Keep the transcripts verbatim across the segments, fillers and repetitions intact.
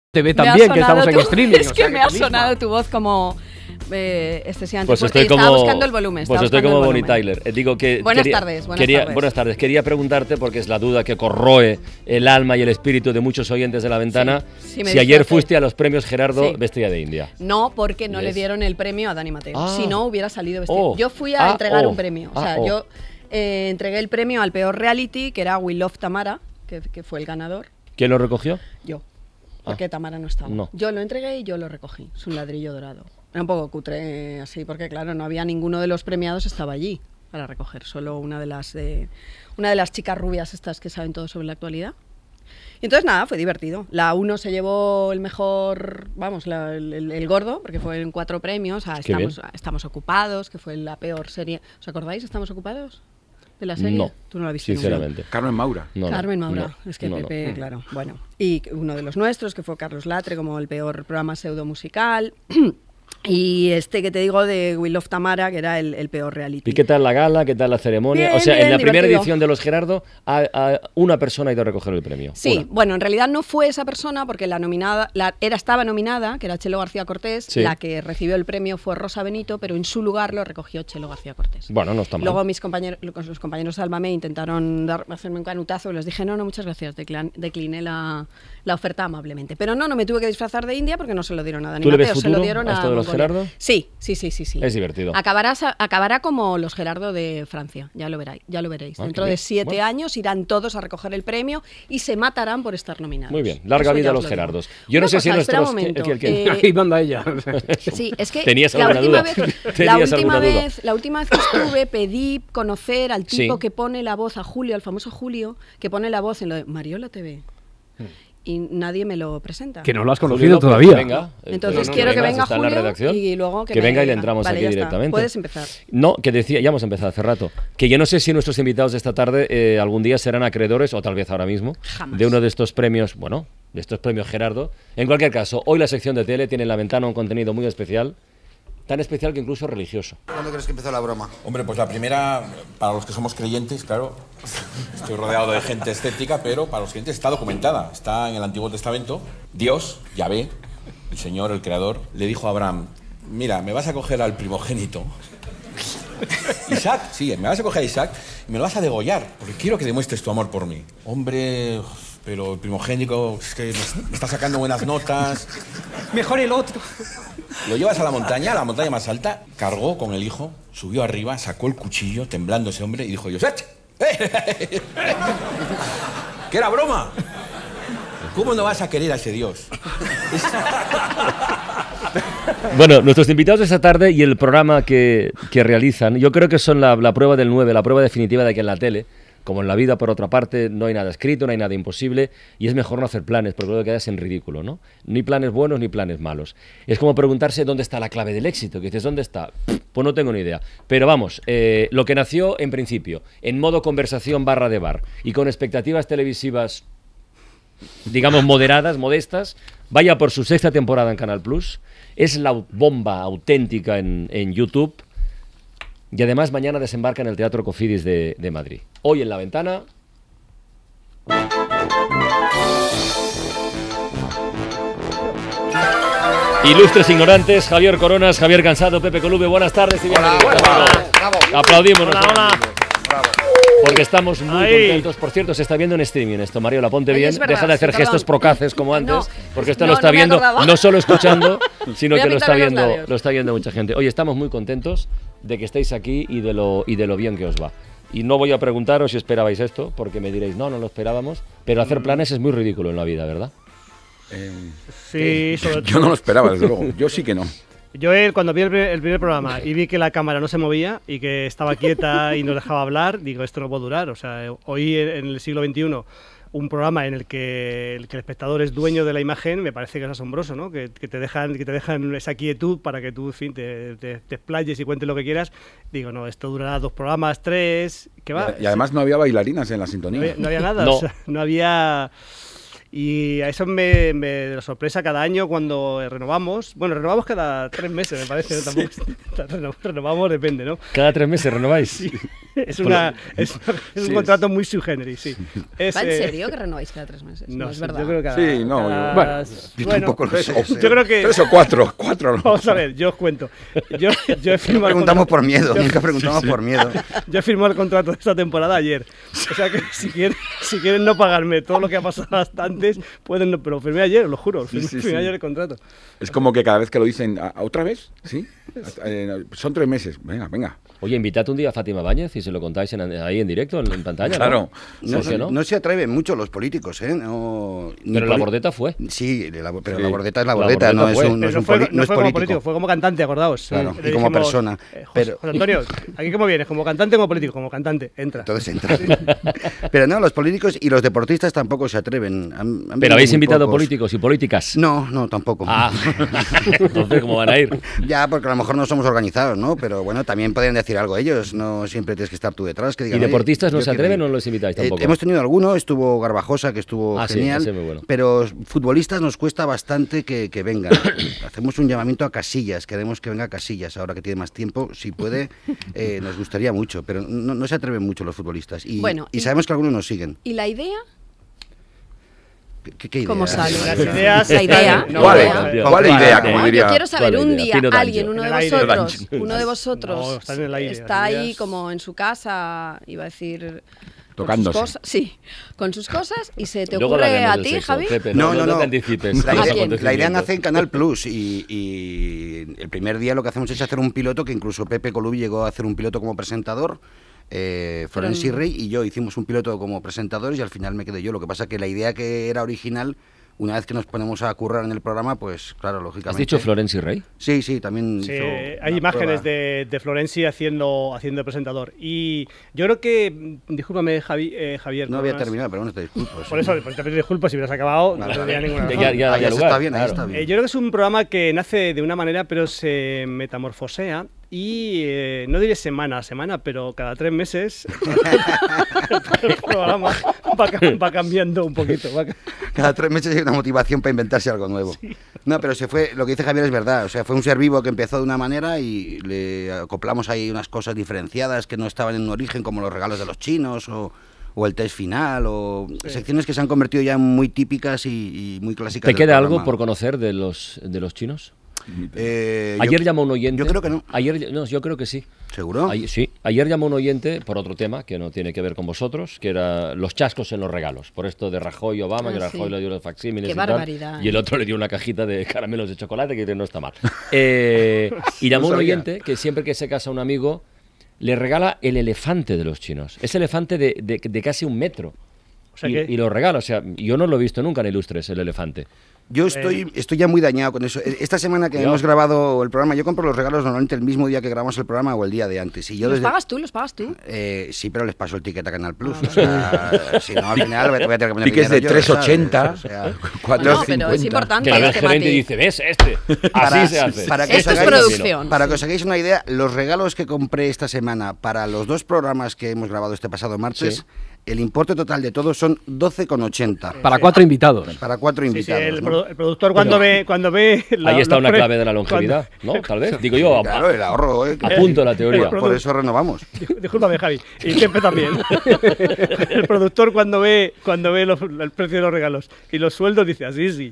T V también, que estamos tu, en streaming. Es que me ha sonado tu voz como eh, excesivamente. Pues estoy estaba como, buscando el volumen. Pues estoy como Bonnie Tyler. Eh, digo que buenas quería, tardes, buenas quería, tardes. Buenas tardes. Quería preguntarte, porque es la duda que corroe el alma y el espíritu de muchos oyentes de La Ventana, sí, sí si ayer fuiste a los premios Gerardo sí. vestida de india. No, porque no yes. le dieron el premio a Dani Mateo. Ah. Si no, hubiera salido vestida. Oh. Yo fui a ah, entregar oh. un premio. O sea, ah, oh. yo eh, entregué el premio al peor reality, que era We Love Tamara, que, que fue el ganador. ¿Quién lo recogió? Yo. Porque ah. Tamara no estaba. No. Yo lo entregué y yo lo recogí. Es un ladrillo dorado. Era un poco cutre así, porque claro, no había ninguno de los premiados estaba allí para recoger. Solo una de las de, una de las chicas rubias estas que saben todo sobre la actualidad. Y entonces nada, fue divertido. La uno se llevó el mejor, vamos, la, el, el, el gordo, porque fue en cuatro premios. A estamos, a estamos ocupados, que fue la peor serie. ¿Os acordáis? ¿Estamos ocupados? ¿De la serie? No, tú no la viste sinceramente. Nunca. Carmen Maura. No, Carmen Maura, no, es que no, Pepe, no. claro, bueno. Y uno de los nuestros, que fue Carlos Latre, como el peor programa pseudo musical. Y este que te digo de We Love Tamara, que era el, el peor reality. ¿Y qué tal la gala? ¿Qué tal la ceremonia? Bien, o sea, bien, en la divertido. primera edición de los Gerardo, a, a una persona ha ido a recoger el premio. Sí, una. bueno, en realidad no fue esa persona, porque la nominada, la, era, estaba nominada, que era Chelo García Cortés, sí. la que recibió el premio fue Rosa Benito, pero en su lugar lo recogió Chelo García Cortés. Bueno, no está mal. Luego mis compañeros, los compañeros de Alma me intentaron dar, hacerme un canutazo y les dije, no, no, muchas gracias, declan, decliné la, la oferta amablemente. Pero no, no me tuve que disfrazar de india porque no se lo dieron a Dani ¿Tú le ves Mateo, futuro se lo dieron a a esto de los Mongolia. Gerardo? Sí, sí, sí, sí, sí. Es divertido. Acabará, acabará como los Gerardo de Francia, ya lo veréis, ya lo veréis. Ah, Dentro de siete bueno. años irán todos a recoger el premio y se matarán por estar nominados. Muy bien, larga Eso vida a los Gerardos. Yo Una no sé cosa, si nuestros... Momento, ¿Qué, qué, eh, Ahí manda ella. Sí, es que ¿Tenías la alguna última, duda? vez, la, última vez, la última vez que estuve pedí conocer al tipo sí. que pone la voz a Julio, al famoso Julio, que pone la voz en lo de Mariola T V. Hmm. Y nadie me lo presenta. Que no lo has conocido Julio, todavía. Venga, entonces no, no, quiero no, que venga está Julio en la redacción, y luego que, que venga me, y le entramos vale, aquí directamente. Puedes empezar. No, que decía, ya hemos empezado hace rato, que yo no sé si nuestros invitados de esta tarde eh, algún día serán acreedores, o tal vez ahora mismo, Jamás. de uno de estos premios, bueno, de estos premios Gerardo. En cualquier caso, hoy la sección de tele tiene en La Ventana un contenido muy especial, tan especial que incluso religioso. ¿Cuándo crees que empezó la broma? Hombre, pues la primera, para los que somos creyentes, claro, estoy rodeado de gente escéptica, pero para los creyentes está documentada, está en el Antiguo Testamento. Dios, Yahvé, el Señor, el Creador, le dijo a Abraham, mira, me vas a coger al primogénito, Isaac, sí, me vas a coger a Isaac y me lo vas a degollar, porque quiero que demuestres tu amor por mí. Hombre, pero el primogénico es que me está sacando buenas notas. Mejor el otro. Lo llevas a la montaña, a la montaña más alta, cargó con el hijo, subió arriba, sacó el cuchillo, temblando ese hombre, y dijo Dios, ¡eh! ¡Que era broma! ¿Cómo no vas a querer a ese Dios? Bueno, nuestros invitados de esta tarde y el programa que, que realizan, yo creo que son la, la prueba del nueve, la prueba definitiva de que en la tele, como en la vida, por otra parte, no hay nada escrito, no hay nada imposible, y es mejor no hacer planes, porque luego quedas en ridículo, ¿no? Ni planes buenos ni planes malos. Es como preguntarse dónde está la clave del éxito, que dices, ¿dónde está? Pues no tengo ni idea. Pero vamos, eh, lo que nació en principio, en modo conversación barra de bar, y con expectativas televisivas, digamos, moderadas, modestas, vaya por su sexta temporada en Canal Plus, es la bomba auténtica en, en YouTube. Y además mañana desembarca en el Teatro Cofidis de, de Madrid. Hoy en La Ventana... Ilustres ignorantes, Javier Coronas, Javier Cansado, Pepe Colube, buenas tardes y bienvenidos. Hola, bravo, bravo. Aplaudimos. Hola, hola. Bravo. Porque estamos muy Ahí. contentos. Por cierto, se está viendo en streaming esto, Mariola, ponte Ay, bien. es verdad, Deja de hacer sí, gestos perdón. procaces como antes, No, porque esto no, lo está no me viendo, acordaba. no solo escuchando, sino Voy a que lo está pintarme los viendo, labios. lo está viendo mucha gente. Oye, estamos muy contentos de que estéis aquí y de lo y de lo bien que os va. Y no voy a preguntaros si esperabais esto, porque me diréis, no, no lo esperábamos, pero hacer planes es muy ridículo en la vida, ¿verdad? Eh, Sí, sobre yo no lo esperaba, desde luego. Yo sí que no. Yo él, cuando vi el primer, el primer programa y vi que la cámara no se movía y que estaba quieta y nos dejaba hablar, digo, esto no puede durar. O sea, hoy en el siglo veintiuno un programa en el que, el que el espectador es dueño de la imagen me parece que es asombroso, ¿no? Que, que te dejan que te dejan esa quietud para que tú, en fin, te, te, te explayes y cuentes lo que quieras. Digo, no, esto durará dos programas, tres, ¿qué va? Y además no había bailarinas en la sintonía. No había, no había nada, No. o sea, no había... Y a eso me, me da sorpresa cada año cuando renovamos. Bueno, renovamos cada tres meses, me parece. ¿no? Tampoco reno- renovamos, depende, ¿no? Cada tres meses renováis. Sí. Es, una, es, es un Sí, contrato muy sui generis, sí. Es, ¿Va en eh, serio que renováis cada tres meses? No, No, es sí, verdad. yo creo que cada, Sí, no, yo- cada- bueno, Yo bueno, tampoco lo sé. sí. yo creo que... Tres o cuatro, cuatro no. Vamos a ver, yo os cuento. Yo, yo he firmado el Preguntamos contrato- por miedo, yo- nunca preguntamos por miedo. Yo he firmado el contrato de esta temporada ayer. O sea que si quieren, si quieren no pagarme todo lo que ha pasado hasta antes, pueden no, pero lo firmé ayer, lo juro. Firmé, Sí, sí, firmé sí. ayer el contrato. Es como que cada vez que lo dicen, ¿a- a ¿otra vez? ¿Sí? Eh, son tres meses. Venga, venga. Oye, invitad un día a Fátima Báñez y se lo contáis en- ahí en directo, en, en pantalla. Claro. ¿no? No, ¿Por qué no, no? se atreven mucho los políticos, ¿eh? No, ni Pero la poli- bordeta fue. Sí, la- pero Sí. la bordeta es la La bordeta, Bordeta no es fue. un, no Pero es no un fue, poli- no no es fue como político. político, fue como cantante, acordaos. Claro, Le y como dijimos, persona, eh, José, pero- José Antonio, ¿aquí cómo vienes? ¿Como cantante o como político? Como cantante, entra. Entonces entra. Pero no, los políticos y los deportistas tampoco se atreven. Han- han Pero venido habéis muy invitado pocos. políticos y políticas. No, no, tampoco. Ah, entonces, ¿cómo van a ir? Ya, porque a lo mejor no somos organizados, ¿no? Pero bueno, también pueden decir algo ellos. No siempre tienes que estar tú detrás. Que digan, ¿Y "Oye, deportistas no yo se quiero atreven ir". o no los invitáis Eh, tampoco? hemos tenido alguno, estuvo Garbajosa, que estuvo Ah, sí, genial. ese muy bueno. Pero futbolistas nos cuesta bastante que, que vengan. Hacemos un llamamiento a Casillas, queremos que venga Casillas ahora que tiene más tiempo. Si puede, eh, nos gustaría mucho, pero no, no se atreven mucho los futbolistas. Y, Bueno, y y- sabemos que algunos nos siguen. ¿Y la idea? ¿Qué, qué- qué ¿Cómo idea? sale? Las ideas... La idea. No, ¿Cuál, idea. es? ¿Cuál es la idea? Como Ah, diría. yo quiero saber ¿Cuál un idea? día Tino Danjo. alguien, uno En de el aire. vosotros, Danjo. uno de vosotros No, están en el aire, está las ahí ideas. como en su casa, iba a decir, con Tocándose. sus cosas, sí, con sus cosas y se te Luego ocurre hablaremos a del ti, sexo, Javi. Pepe, No, no, no, no. te anticipes. La ¿A idea, quién? la idea nace en Canal Plus y, y el primer día lo que hacemos es hacer un piloto que incluso Pepe Colubi llegó a hacer un piloto como presentador. Eh, Florenci Pero- Rey y yo hicimos un piloto como presentadores y al final me quedé yo. Lo que pasa que la idea que era original, una vez que nos ponemos a currar en el programa, pues claro, lógicamente. ¿Has dicho Florenci Rey? Sí, sí, también. Sí, hizo hay una imágenes prueba. de, de Florenci haciendo, haciendo de presentador. Y yo creo que, discúlpame Javi, eh, Javier. No había perdonas. terminado, pero bueno, te disculpo. sí. Por eso, por te pido disculpas si hubieras acabado, no Vale, tendría vale. ninguna razón. Ya, ya, Ah, ya eso lugar, está bien, ahí claro. está bien. Eh, yo creo que es un programa que nace de una manera, pero se metamorfosea y eh, no diré semana a semana, pero cada tres meses el programa va, ca- va cambiando un poquito. va ca- Cada tres meses hay una motivación para inventarse algo nuevo. No, pero se fue, lo que dice Javier es verdad. O sea, fue un ser vivo que empezó de una manera y le acoplamos ahí unas cosas diferenciadas que no estaban en un origen, como los regalos de los chinos o, o el test final, o secciones que se han convertido ya en muy típicas y, y muy clásicas. ¿Te del queda algo programa. por conocer de los, de los chinos? Eh, yo- Ayer llamó un oyente. yo creo que no. Ayer, no, yo creo que sí. ¿Seguro? Ayer, sí, ayer llamó un oyente por otro tema que no tiene que ver con vosotros, que era los chascos en los regalos. Por esto de Rajoy y Obama, Ah, que Rajoy sí. le dio los facsímiles Qué y tal, barbaridad, y el ¿eh? otro le dio una cajita de caramelos de chocolate que no está mal. Eh, y llamó No un sabía. oyente que siempre que se casa un amigo le regala el elefante de los chinos. Ese elefante de, de- de casi un metro. O sea y, que- y lo regala. O sea, yo no lo he visto nunca en Ilustres, el elefante. Yo estoy, estoy ya muy dañado con eso. Esta semana que Ya. hemos grabado el programa, yo compro los regalos normalmente el mismo día que grabamos el programa o el día de antes. Y yo ¿Los desde, pagas tú? ¿Los pagas tú? Eh, sí, pero les paso el ticket a Canal Plus. O sea, si no, al final voy a tener que poner Piques de dinero yo, tres ochenta, ¿sabes? O sea, No, cuatro pero es cincuenta. importante Que la ve el este gerente y matiz. dice, ¿ves? Este. Así Para- se hace. para que Esto os es hagáis- producción. Para sí. que os hagáis una idea, los regalos que compré esta semana para los dos programas que hemos grabado este pasado martes, Sí. el importe total de todos son doce con ochenta. Para cuatro invitados. Para cuatro Sí, sí, invitados. el, ¿no? produ- el productor cuando ve, cuando ve la- Ahí está los una pre- clave de la longevidad, ¿no? Tal vez. Digo yo, a- Claro, el ahorro, ¿eh? apunto la teoría. el Por eso renovamos. Discú- Discúlpame, Javi, y siempre también. El productor cuando ve cuando ve los- el precio de los regalos y los sueldos dice así sí.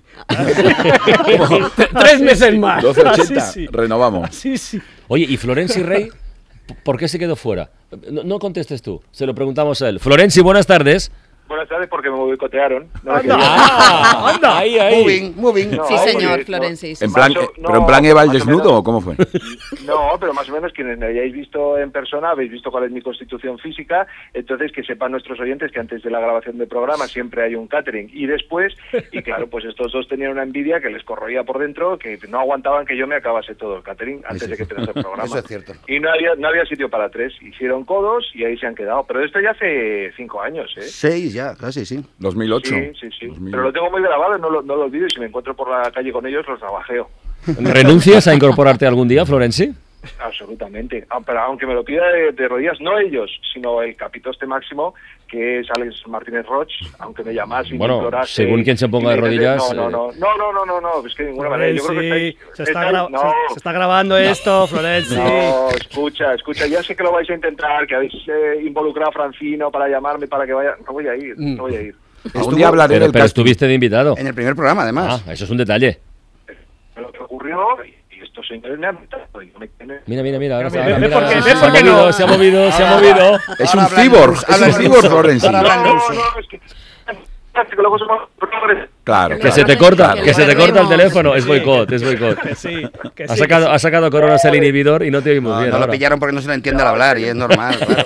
Tres meses más. doce ochenta, Así sí. renovamos. Así sí. Oye, ¿y Florenci Rey por qué se quedó fuera? No, no contestes tú, se lo preguntamos a él. Florenci, buenas tardes. Buenas tardes, porque me boicotearon. No, Anda. que yo- ¡Ah! ¡Anda! Ahí, ahí. Moving, moving. No, Sí, porque señor, no- Florencis. En plan, Más o- eh, no, ¿Pero en plan Eva el más o desnudo menos. o cómo fue? No, pero más o menos quienes me hayáis visto en persona habéis visto cuál es mi constitución física, entonces que sepan nuestros oyentes que antes de la grabación del programa siempre hay un catering y después, y claro, pues estos dos tenían una envidia que les corroía por dentro, que no aguantaban que yo me acabase todo el catering antes Eso- de que empezase el programa. Eso es cierto. Y no había, no había sitio para tres, hicieron codos y ahí se han quedado, pero esto ya hace cinco años, ¿eh? Seis ya, casi, sí. dos mil ocho. Sí, sí, sí. dos mil. Pero lo tengo muy grabado, no lo, no lo olvido y si me encuentro por la calle con ellos los navajeo. ¿Renuncias a incorporarte algún día, Florenci? Absolutamente. Ah, pero aunque me lo pida de, de rodillas, no ellos, sino el capitoste máximo, que es Alex Martínez Roch, aunque me llamase y Bueno, me implorase según quien se ponga y de me dices, rodillas, No, no, no, no, no, no, no, no, es que de ninguna manera. Yo creo que Florenzi, estáis, se, está estáis- gra- no, se- se está grabando esto, Florenzi. no, escucha, escucha, ya sé que lo vais a intentar, que habéis eh, involucrado a Francino para llamarme para que vaya. No voy a ir, no voy a ir. Un Estuvo- día hablaré Pero, del pero casting. estuviste de invitado. En el primer programa, además. Ah, eso es un detalle. Lo que ocurrió, y estos señores me han invitado, y no me tienen- Mira, mira, mira. Ahora Mira, se, ¿ves mira, por qué? se ¿Ves ha por qué no? movido, se ha movido, se ha movido. Es un Ahora habla en cibor, ruso, es habla un en cibor, ruso. Florenzi. Ahora habla en No, ruso. no, es que, que luego somos progres. Claro, Que claro. se te corta, Que que se te perdemos. corta el teléfono. Es Sí. boicot, es boicot. Que sí, que Ha sí, sacado, que ha sacado Coronas el inhibidor y no te oímos No, bien no lo ahora. pillaron porque no se le entiende al hablar y es normal. Claro.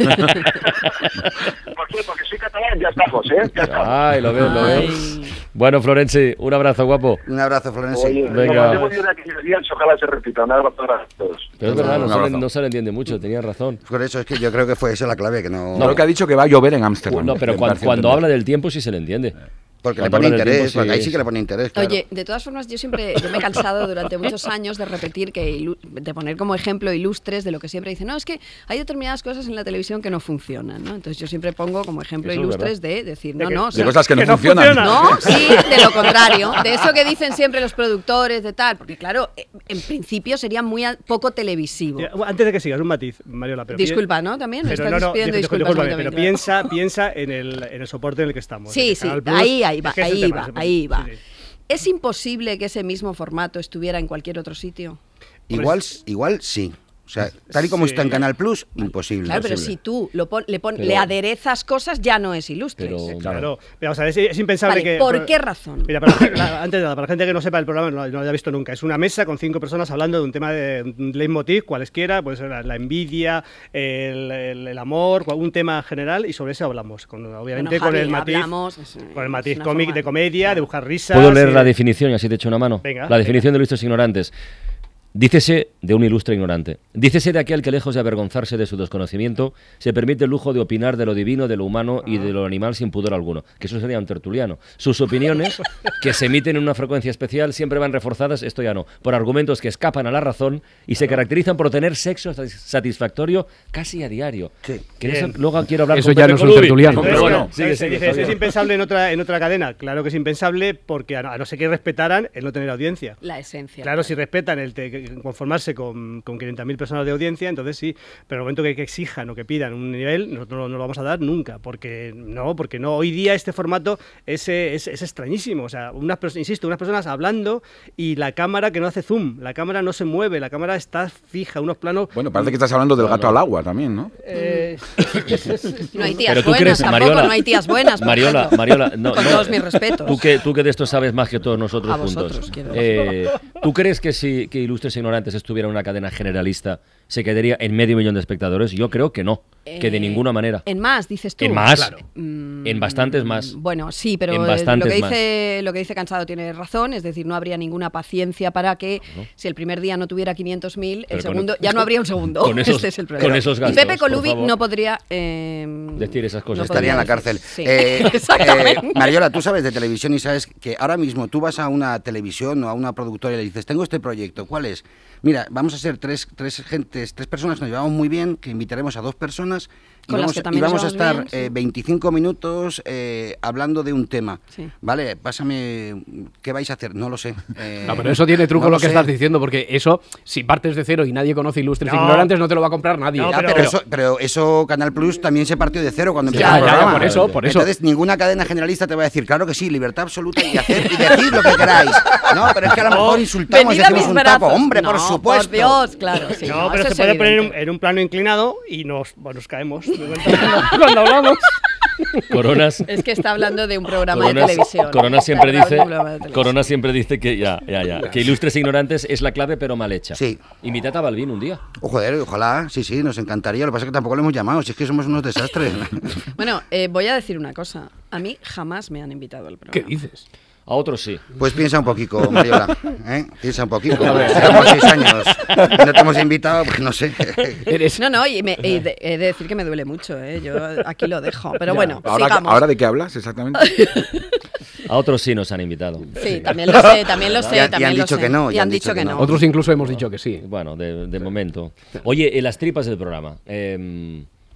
¿Por qué? Porque soy catalán, ya estamos, ¿eh? Ya estamos. Ay, lo ves, lo ves. Ay. Bueno, Florenzi, un abrazo, guapo. Un abrazo, Florenzi. Oye, Venga. como hemos ido de aquellos días, ojalá se repita. Un abrazo para todos. Pero es verdad, no, Un se le, abrazo. no se le entiende mucho, tenías razón. Por eso es que yo creo que fue esa la clave, que no... No, lo que ha dicho que va a llover en Ámsterdam. No, pero Me cuan- parece cuando entender. habla del tiempo sí se le entiende. Porque le Cuando pone habla del interés, tiempo, porque ahí sí, sí que le pone interés, claro. Oye, de todas formas, yo siempre yo me he cansado durante muchos años de repetir, que ilu- de poner como ejemplo ilustres de lo que siempre dicen. No, es que hay determinadas cosas en la televisión que no funcionan, ¿no? Entonces yo siempre pongo como ejemplo Eso es ilustres de decir, De no, que- no, o De sea, cosas que no que no funcionan. funciona. no, sí, de lo contrario, de eso que dicen siempre los productores, de tal, porque claro, eh, en principio sería muy a- poco televisivo. Ya, Antes de que sigas, un matiz, Mariola. Pero pi- Disculpa, ¿no? También me Pero estás no, no, pidiendo discul- disculpas. discúlpame, a mí pero también, piensa, claro. piensa en el, en el soporte en el que estamos. Sí, en sí, Canal Plus. ahí, ahí va, Es que ese es el ahí tema, va, ese- ahí va. sí, sí. ¿Es imposible que ese mismo formato estuviera en cualquier otro sitio? Igual, igual sí. O sea, tal y como Sí. está en Canal Plus, imposible. Claro, pero Imposible. si tú lo pon- le, pon- Pero- le aderezas cosas, ya no es ilustres. Pero, Claro, Mira, o sea, es, es impensable Vale, que... ¿por qué razón? Mira, para, la- antes de nada, para la gente que no sepa el programa, no, no lo haya visto nunca, es una mesa con cinco personas hablando de un tema de un leitmotiv, cualesquiera, puede ser la, la envidia, el, el- el amor, cual- un tema general, y sobre eso hablamos. Con, obviamente Bueno, con, Javi, el matiz, hablamos, es- con el es matiz una cómic forma- de comedia, de buscar risas. ¿Puedo leer y- la definición y así te echo una mano? Venga, la definición de ilustres ignorantes. Dícese de un ilustre ignorante. Dícese de aquel que, lejos de avergonzarse de su desconocimiento, se permite el lujo de opinar de lo divino, de lo humano y de lo animal sin pudor alguno. Que eso sería un tertuliano. Sus opiniones, que se emiten en una frecuencia especial, siempre van reforzadas, esto ya no, por argumentos que escapan a la razón y se caracterizan por tener sexo satis- satisfactorio casi a diario. Sí. Que de eso Bien. luego quiero hablar Eso con ya Pepe no es un Colubi. tertuliano. Pero Pero bueno, bueno, sigue, se sigue, dice, ¿es Javier. impensable en otra, en otra cadena? Claro que es impensable porque a no, a no ser que respetaran el no tener audiencia. La esencia. Claro, si respetan el te- conformarse con, con quinientas mil personas de audiencia, entonces sí, pero en el momento que, que exijan o que pidan un nivel, nosotros no, no lo vamos a dar nunca, porque no, porque no, hoy día este formato es, eh, es, es extrañísimo, o sea, unas, pers- insisto, unas personas hablando y la cámara que no hace zoom, la cámara no se mueve, la cámara está fija, unos planos... Bueno, parece que estás hablando del gato al agua también, ¿no? eh, No hay tías Pero tú buenas crees, tampoco, Mariola, no hay tías buenas. por Mariola, ejemplo. Mariola, no, Con no, todos mis respetos. Tú que, tú que de esto sabes más que todos nosotros A juntos. vosotros, quiero Eh, ¿Tú crees que si que Ilustres Ignorantes estuviera en una cadena generalista se quedaría en medio millón de espectadores? Yo creo que no, que de Eh, ninguna manera. En más, dices tú. En más, Claro. Mm, en bastantes más. Bueno, sí, pero En eh, bastantes lo, que más. dice, lo que dice Cansado tiene razón, es decir, no habría ninguna paciencia para que si el primer día no tuviera quinientos mil, Pero el con- segundo ya no habría un segundo. con esos- este es el problema. con esos y gastos, Pepe por Colubi favor. no podría eh, Decir esas cosas. no Estaría en la podría cárcel. decir- sí. Eh, Exactamente. eh, Mariola, tú sabes de televisión y sabes que ahora mismo tú vas a una televisión o a una productora y le dices, tengo este proyecto, ¿cuál es? Mira, vamos a ser tres, tres gentes, tres personas que nos llevamos muy bien, que invitaremos a dos personas y Con las vamos, que y también nos vamos a estar llevamos bien, eh, sí. veinticinco minutos eh, hablando de un tema. Sí. Vale, pásame, ¿qué vais a hacer? No lo sé. Eh, No, pero eso tiene truco no lo lo que sé. estás diciendo, porque eso, si partes de cero y nadie conoce Ilustres No. Ignorantes, no te lo va a comprar nadie. No, Ya, pero- pero, eso, pero eso Canal Plus también se partió de cero cuando Ya, empezó el ya, ya, programa. por eso, por eso. Entonces ninguna cadena generalista te va a decir, claro que sí, libertad absoluta y hacer y decid lo que queráis. No, pero es que a lo mejor insultamos Venid y a hacemos mis un brazos. tapo. Hombre, por No, supuesto. Por Dios, claro. Sí, no, pero eso se es puede poner en un, evidente. en un plano inclinado y nos, bueno, nos caemos de cuenta cuando, cuando hablamos. Coronas, Es que está hablando de un programa Coronas, de televisión. Corona siempre Está hablando dice, de un programa de televisión. Corona siempre dice que ya, ya, ya, que Ilustres Ignorantes es la clave pero mal hecha. Sí. Invitad a Balvin un día. Oh, joder, ojalá, sí, sí, nos encantaría. Lo que pasa es que tampoco lo hemos llamado, si es que somos unos desastres. Bueno, eh, voy a decir una cosa. A mí jamás me han invitado al programa. ¿Qué dices? A otros sí. Pues piensa un poquito, Mariola. ¿eh? Piensa un poquito. Llevamos seis años y no te hemos invitado, pues no sé. Eres... No, no, y me- y de- he de decir que me duele mucho, ¿eh? Yo aquí lo dejo. Pero Ya. bueno, ¿Ahora, sigamos. ¿Ahora de qué hablas exactamente? A otros sí nos han invitado. Sí, también lo sé, también lo sé. Y han- y también han lo dicho sé. que no, Y han dicho que no. Otros incluso hemos dicho que sí. Bueno, de, de momento. Oye, en las tripas del programa. eh,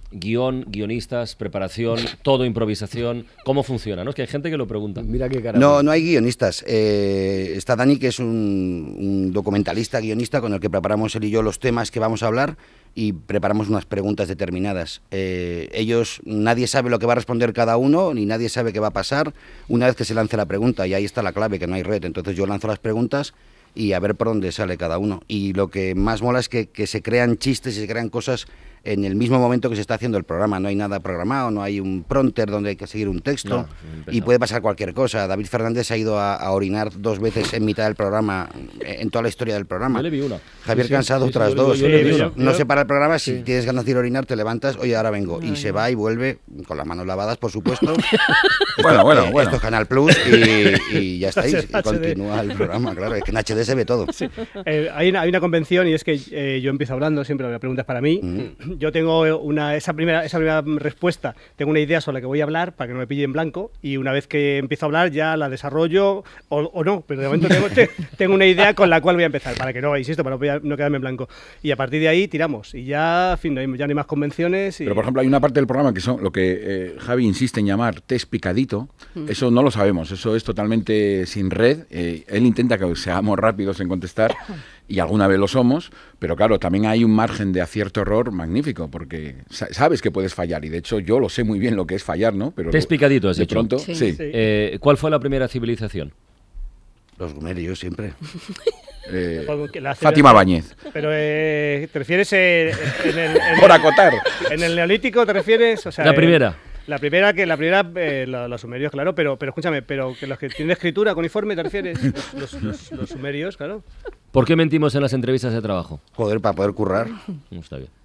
guión, guionistas, preparación, todo improvisación, ¿cómo funciona? ¿No? Es que hay gente que lo pregunta. Mira qué cara. No, no hay guionistas. Eh, está Dani, que es un, un documentalista, guionista, con el que preparamos él y yo los temas que vamos a hablar y preparamos unas preguntas determinadas. Eh, ellos, nadie sabe lo que va a responder cada uno, ni nadie sabe qué va a pasar una vez que se lance la pregunta, y ahí está la clave, que no hay red. Entonces yo lanzo las preguntas y a ver por dónde sale cada uno. Y lo que más mola es que, que se crean chistes y se crean cosas en el mismo momento que se está haciendo el programa. No hay nada programado, no hay un prompter donde hay que seguir un texto, no, y puede pasar cualquier cosa. David Fernández ha ido a, a orinar dos veces en mitad del programa, en toda la historia del programa. Yo le vi una. Javier sí, Cansado sí, otras sí, dos. yo, yo, yo, yo, no yo, se para el programa, sí. si tienes ganas de ir a orinar te levantas, oye, ahora vengo. Y se va y vuelve con las manos lavadas, por supuesto. Bueno, bueno, eh, bueno. Esto es Canal Plus y, y ya estáis. Y continúa el programa, claro. Es que en H D se ve todo. Sí. Eh, hay, una, hay una convención y es que eh, yo empiezo hablando, siempre la pregunta es para mí. Mm. Yo tengo una, esa, primera, esa primera respuesta, tengo una idea sobre la que voy a hablar para que no me pille en blanco, y una vez que empiezo a hablar ya la desarrollo o, o no, pero de momento tengo, tengo una idea con la cual voy a empezar, para que no, insisto, para no, no quedarme en blanco. Y a partir de ahí tiramos y ya, en fin, no hay, ya no hay más convenciones. Y... Pero, por ejemplo, hay una parte del programa que son lo que eh, Javi insiste en llamar test picadito. Mm. Eso no lo sabemos, eso es totalmente sin red. Eh, él intenta que seamos rápidos en contestar y alguna vez lo somos, pero claro, también hay un margen de acierto-error magnífico, porque sabes que puedes fallar, y de hecho yo lo sé muy bien lo que es fallar, ¿no? Pero test picadito, has de dicho. Pronto, sí. sí. sí. Eh, ¿Cuál fue la primera civilización? Los sumerios siempre. Eh, Fátima Báñez. Pero eh, ¿te refieres eh, en el, en por acotar? En el Neolítico te refieres, o sea, la primera. Eh, la primera que la primera eh, los, los sumerios, claro, pero pero escúchame, pero que los que tienen escritura cuneiforme te refieres, los, los, los, los sumerios, claro. ¿Por qué mentimos en las entrevistas de trabajo? Joder, para poder currar. No está bien.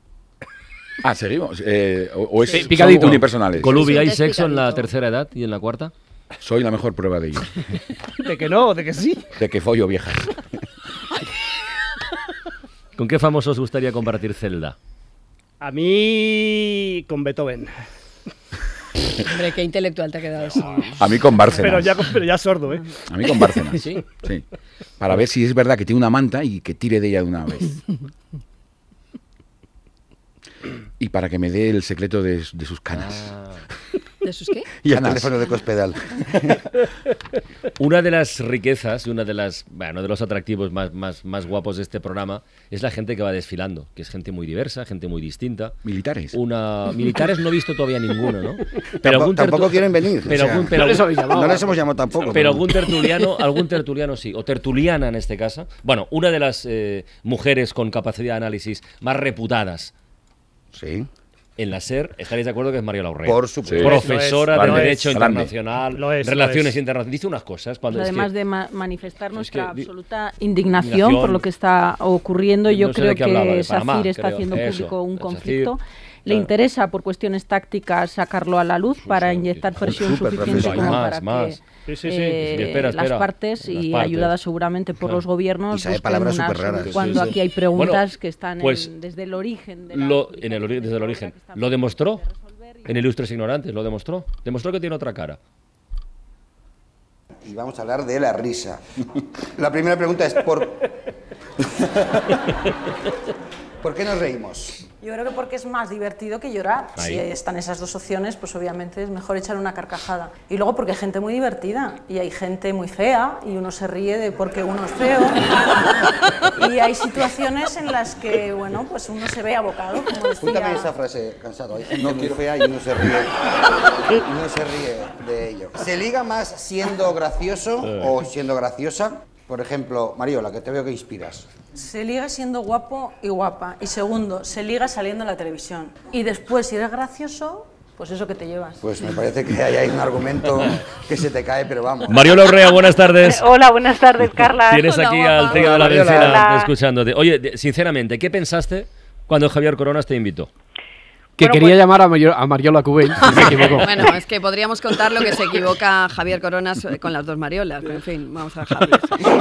Ah, seguimos. Eh, o, o es sí, picadito. Unipersonales. ¿Colubi hay sexo en la tercera edad y en la cuarta? Soy la mejor prueba de ello. ¿De que no? ¿De que sí? De que follo viejas. ¿Con qué famosos gustaría compartir celda? A mí con Beethoven. Hombre, qué intelectual te ha quedado eso. A mí con Bárcenas. Pero ya, pero ya sordo, ¿eh? A mí con Bárcenas. ¿Sí? Sí. Para ver si es verdad que tiene una manta y que tire de ella de una vez. Y para que me dé el secreto de, de sus canas. Ah. ¿De sus qué? Y el teléfono de Cospedal. Una de las riquezas, una de las, bueno, de los atractivos más, más, más guapos de este programa es la gente que va desfilando, que es gente muy diversa, gente muy distinta. Militares. Una militares no he visto todavía ninguno, ¿no? Pero tampoco, tampoco quieren venir. Pero, o sea, algún, pero no, les habéis llamado, no les hemos llamado tampoco. Pero, pero algún tertuliano, algún tertuliano sí, o tertuliana en este caso. Bueno, una de las eh, mujeres con capacidad de análisis más reputadas. Sí. En la SER, estaréis de acuerdo que es Mariola Urrea. Por supuesto. Sí. Profesora de Derecho es, Internacional, lo es, Relaciones lo Internacionales. Dice unas cosas. Cuando Además es que, de ma manifestar nuestra es que, absoluta indignación, indignación por lo que está ocurriendo, yo no sé creo que hablaba, que Panamá, SACIR está creo. haciendo Eso, público un SACIR, conflicto. Le claro. interesa, por cuestiones tácticas, sacarlo a la luz para inyectar presión Súper suficiente profesional. como Más, para más. que Sí, sí, sí. eh, Sí, espera, espera. las partes, Las y partes. ayudadas seguramente por Claro. los gobiernos, Y sabe busquen palabras una superraras. solución cuando Sí, sí. aquí hay preguntas Bueno, que están pues, en, desde el origen. De la Lo, política en el, ori- desde el origen. que está Lo demostró pendiente de resolver y- en Ilustres Ignorantes, lo demostró. Demostró que tiene otra cara. Y vamos a hablar de la risa. La primera pregunta es ¿por, ¿por qué nos reímos? Yo creo que porque es más divertido que llorar. Ahí. Si están esas dos opciones, pues obviamente es mejor echar una carcajada. Y luego porque hay gente muy divertida y hay gente muy fea y uno se ríe de porque uno es feo. Y hay situaciones en las que, bueno, pues uno se ve abocado, como decía. Cuéntame esa frase, Cansado. Hay gente muy fea y uno se ríe. Y uno se ríe de ello. ¿Se liga más siendo gracioso o siendo graciosa? Por ejemplo, Mariola, que te veo que inspiras. Se liga siendo guapo y guapa. Y segundo, se liga saliendo en la televisión. Y después, si eres gracioso, pues eso que te llevas. Pues me parece que ahí hay un argumento que se te cae, pero vamos. Mariola Urrea, buenas tardes. Hola, buenas tardes, Carla. Tienes Hola, aquí guapa. al trío de la Hola, Mariola. vecina Hola. escuchándote. Oye, de- sinceramente, ¿qué pensaste cuando Javier Coronas te invitó? Que Bueno, quería pues- llamar a, Mario- a Mariola Cubell y se equivocó. Bueno, es que podríamos contar lo que se equivoca Javier Coronas con las dos Mariolas, pero en fin, vamos a dejarlo.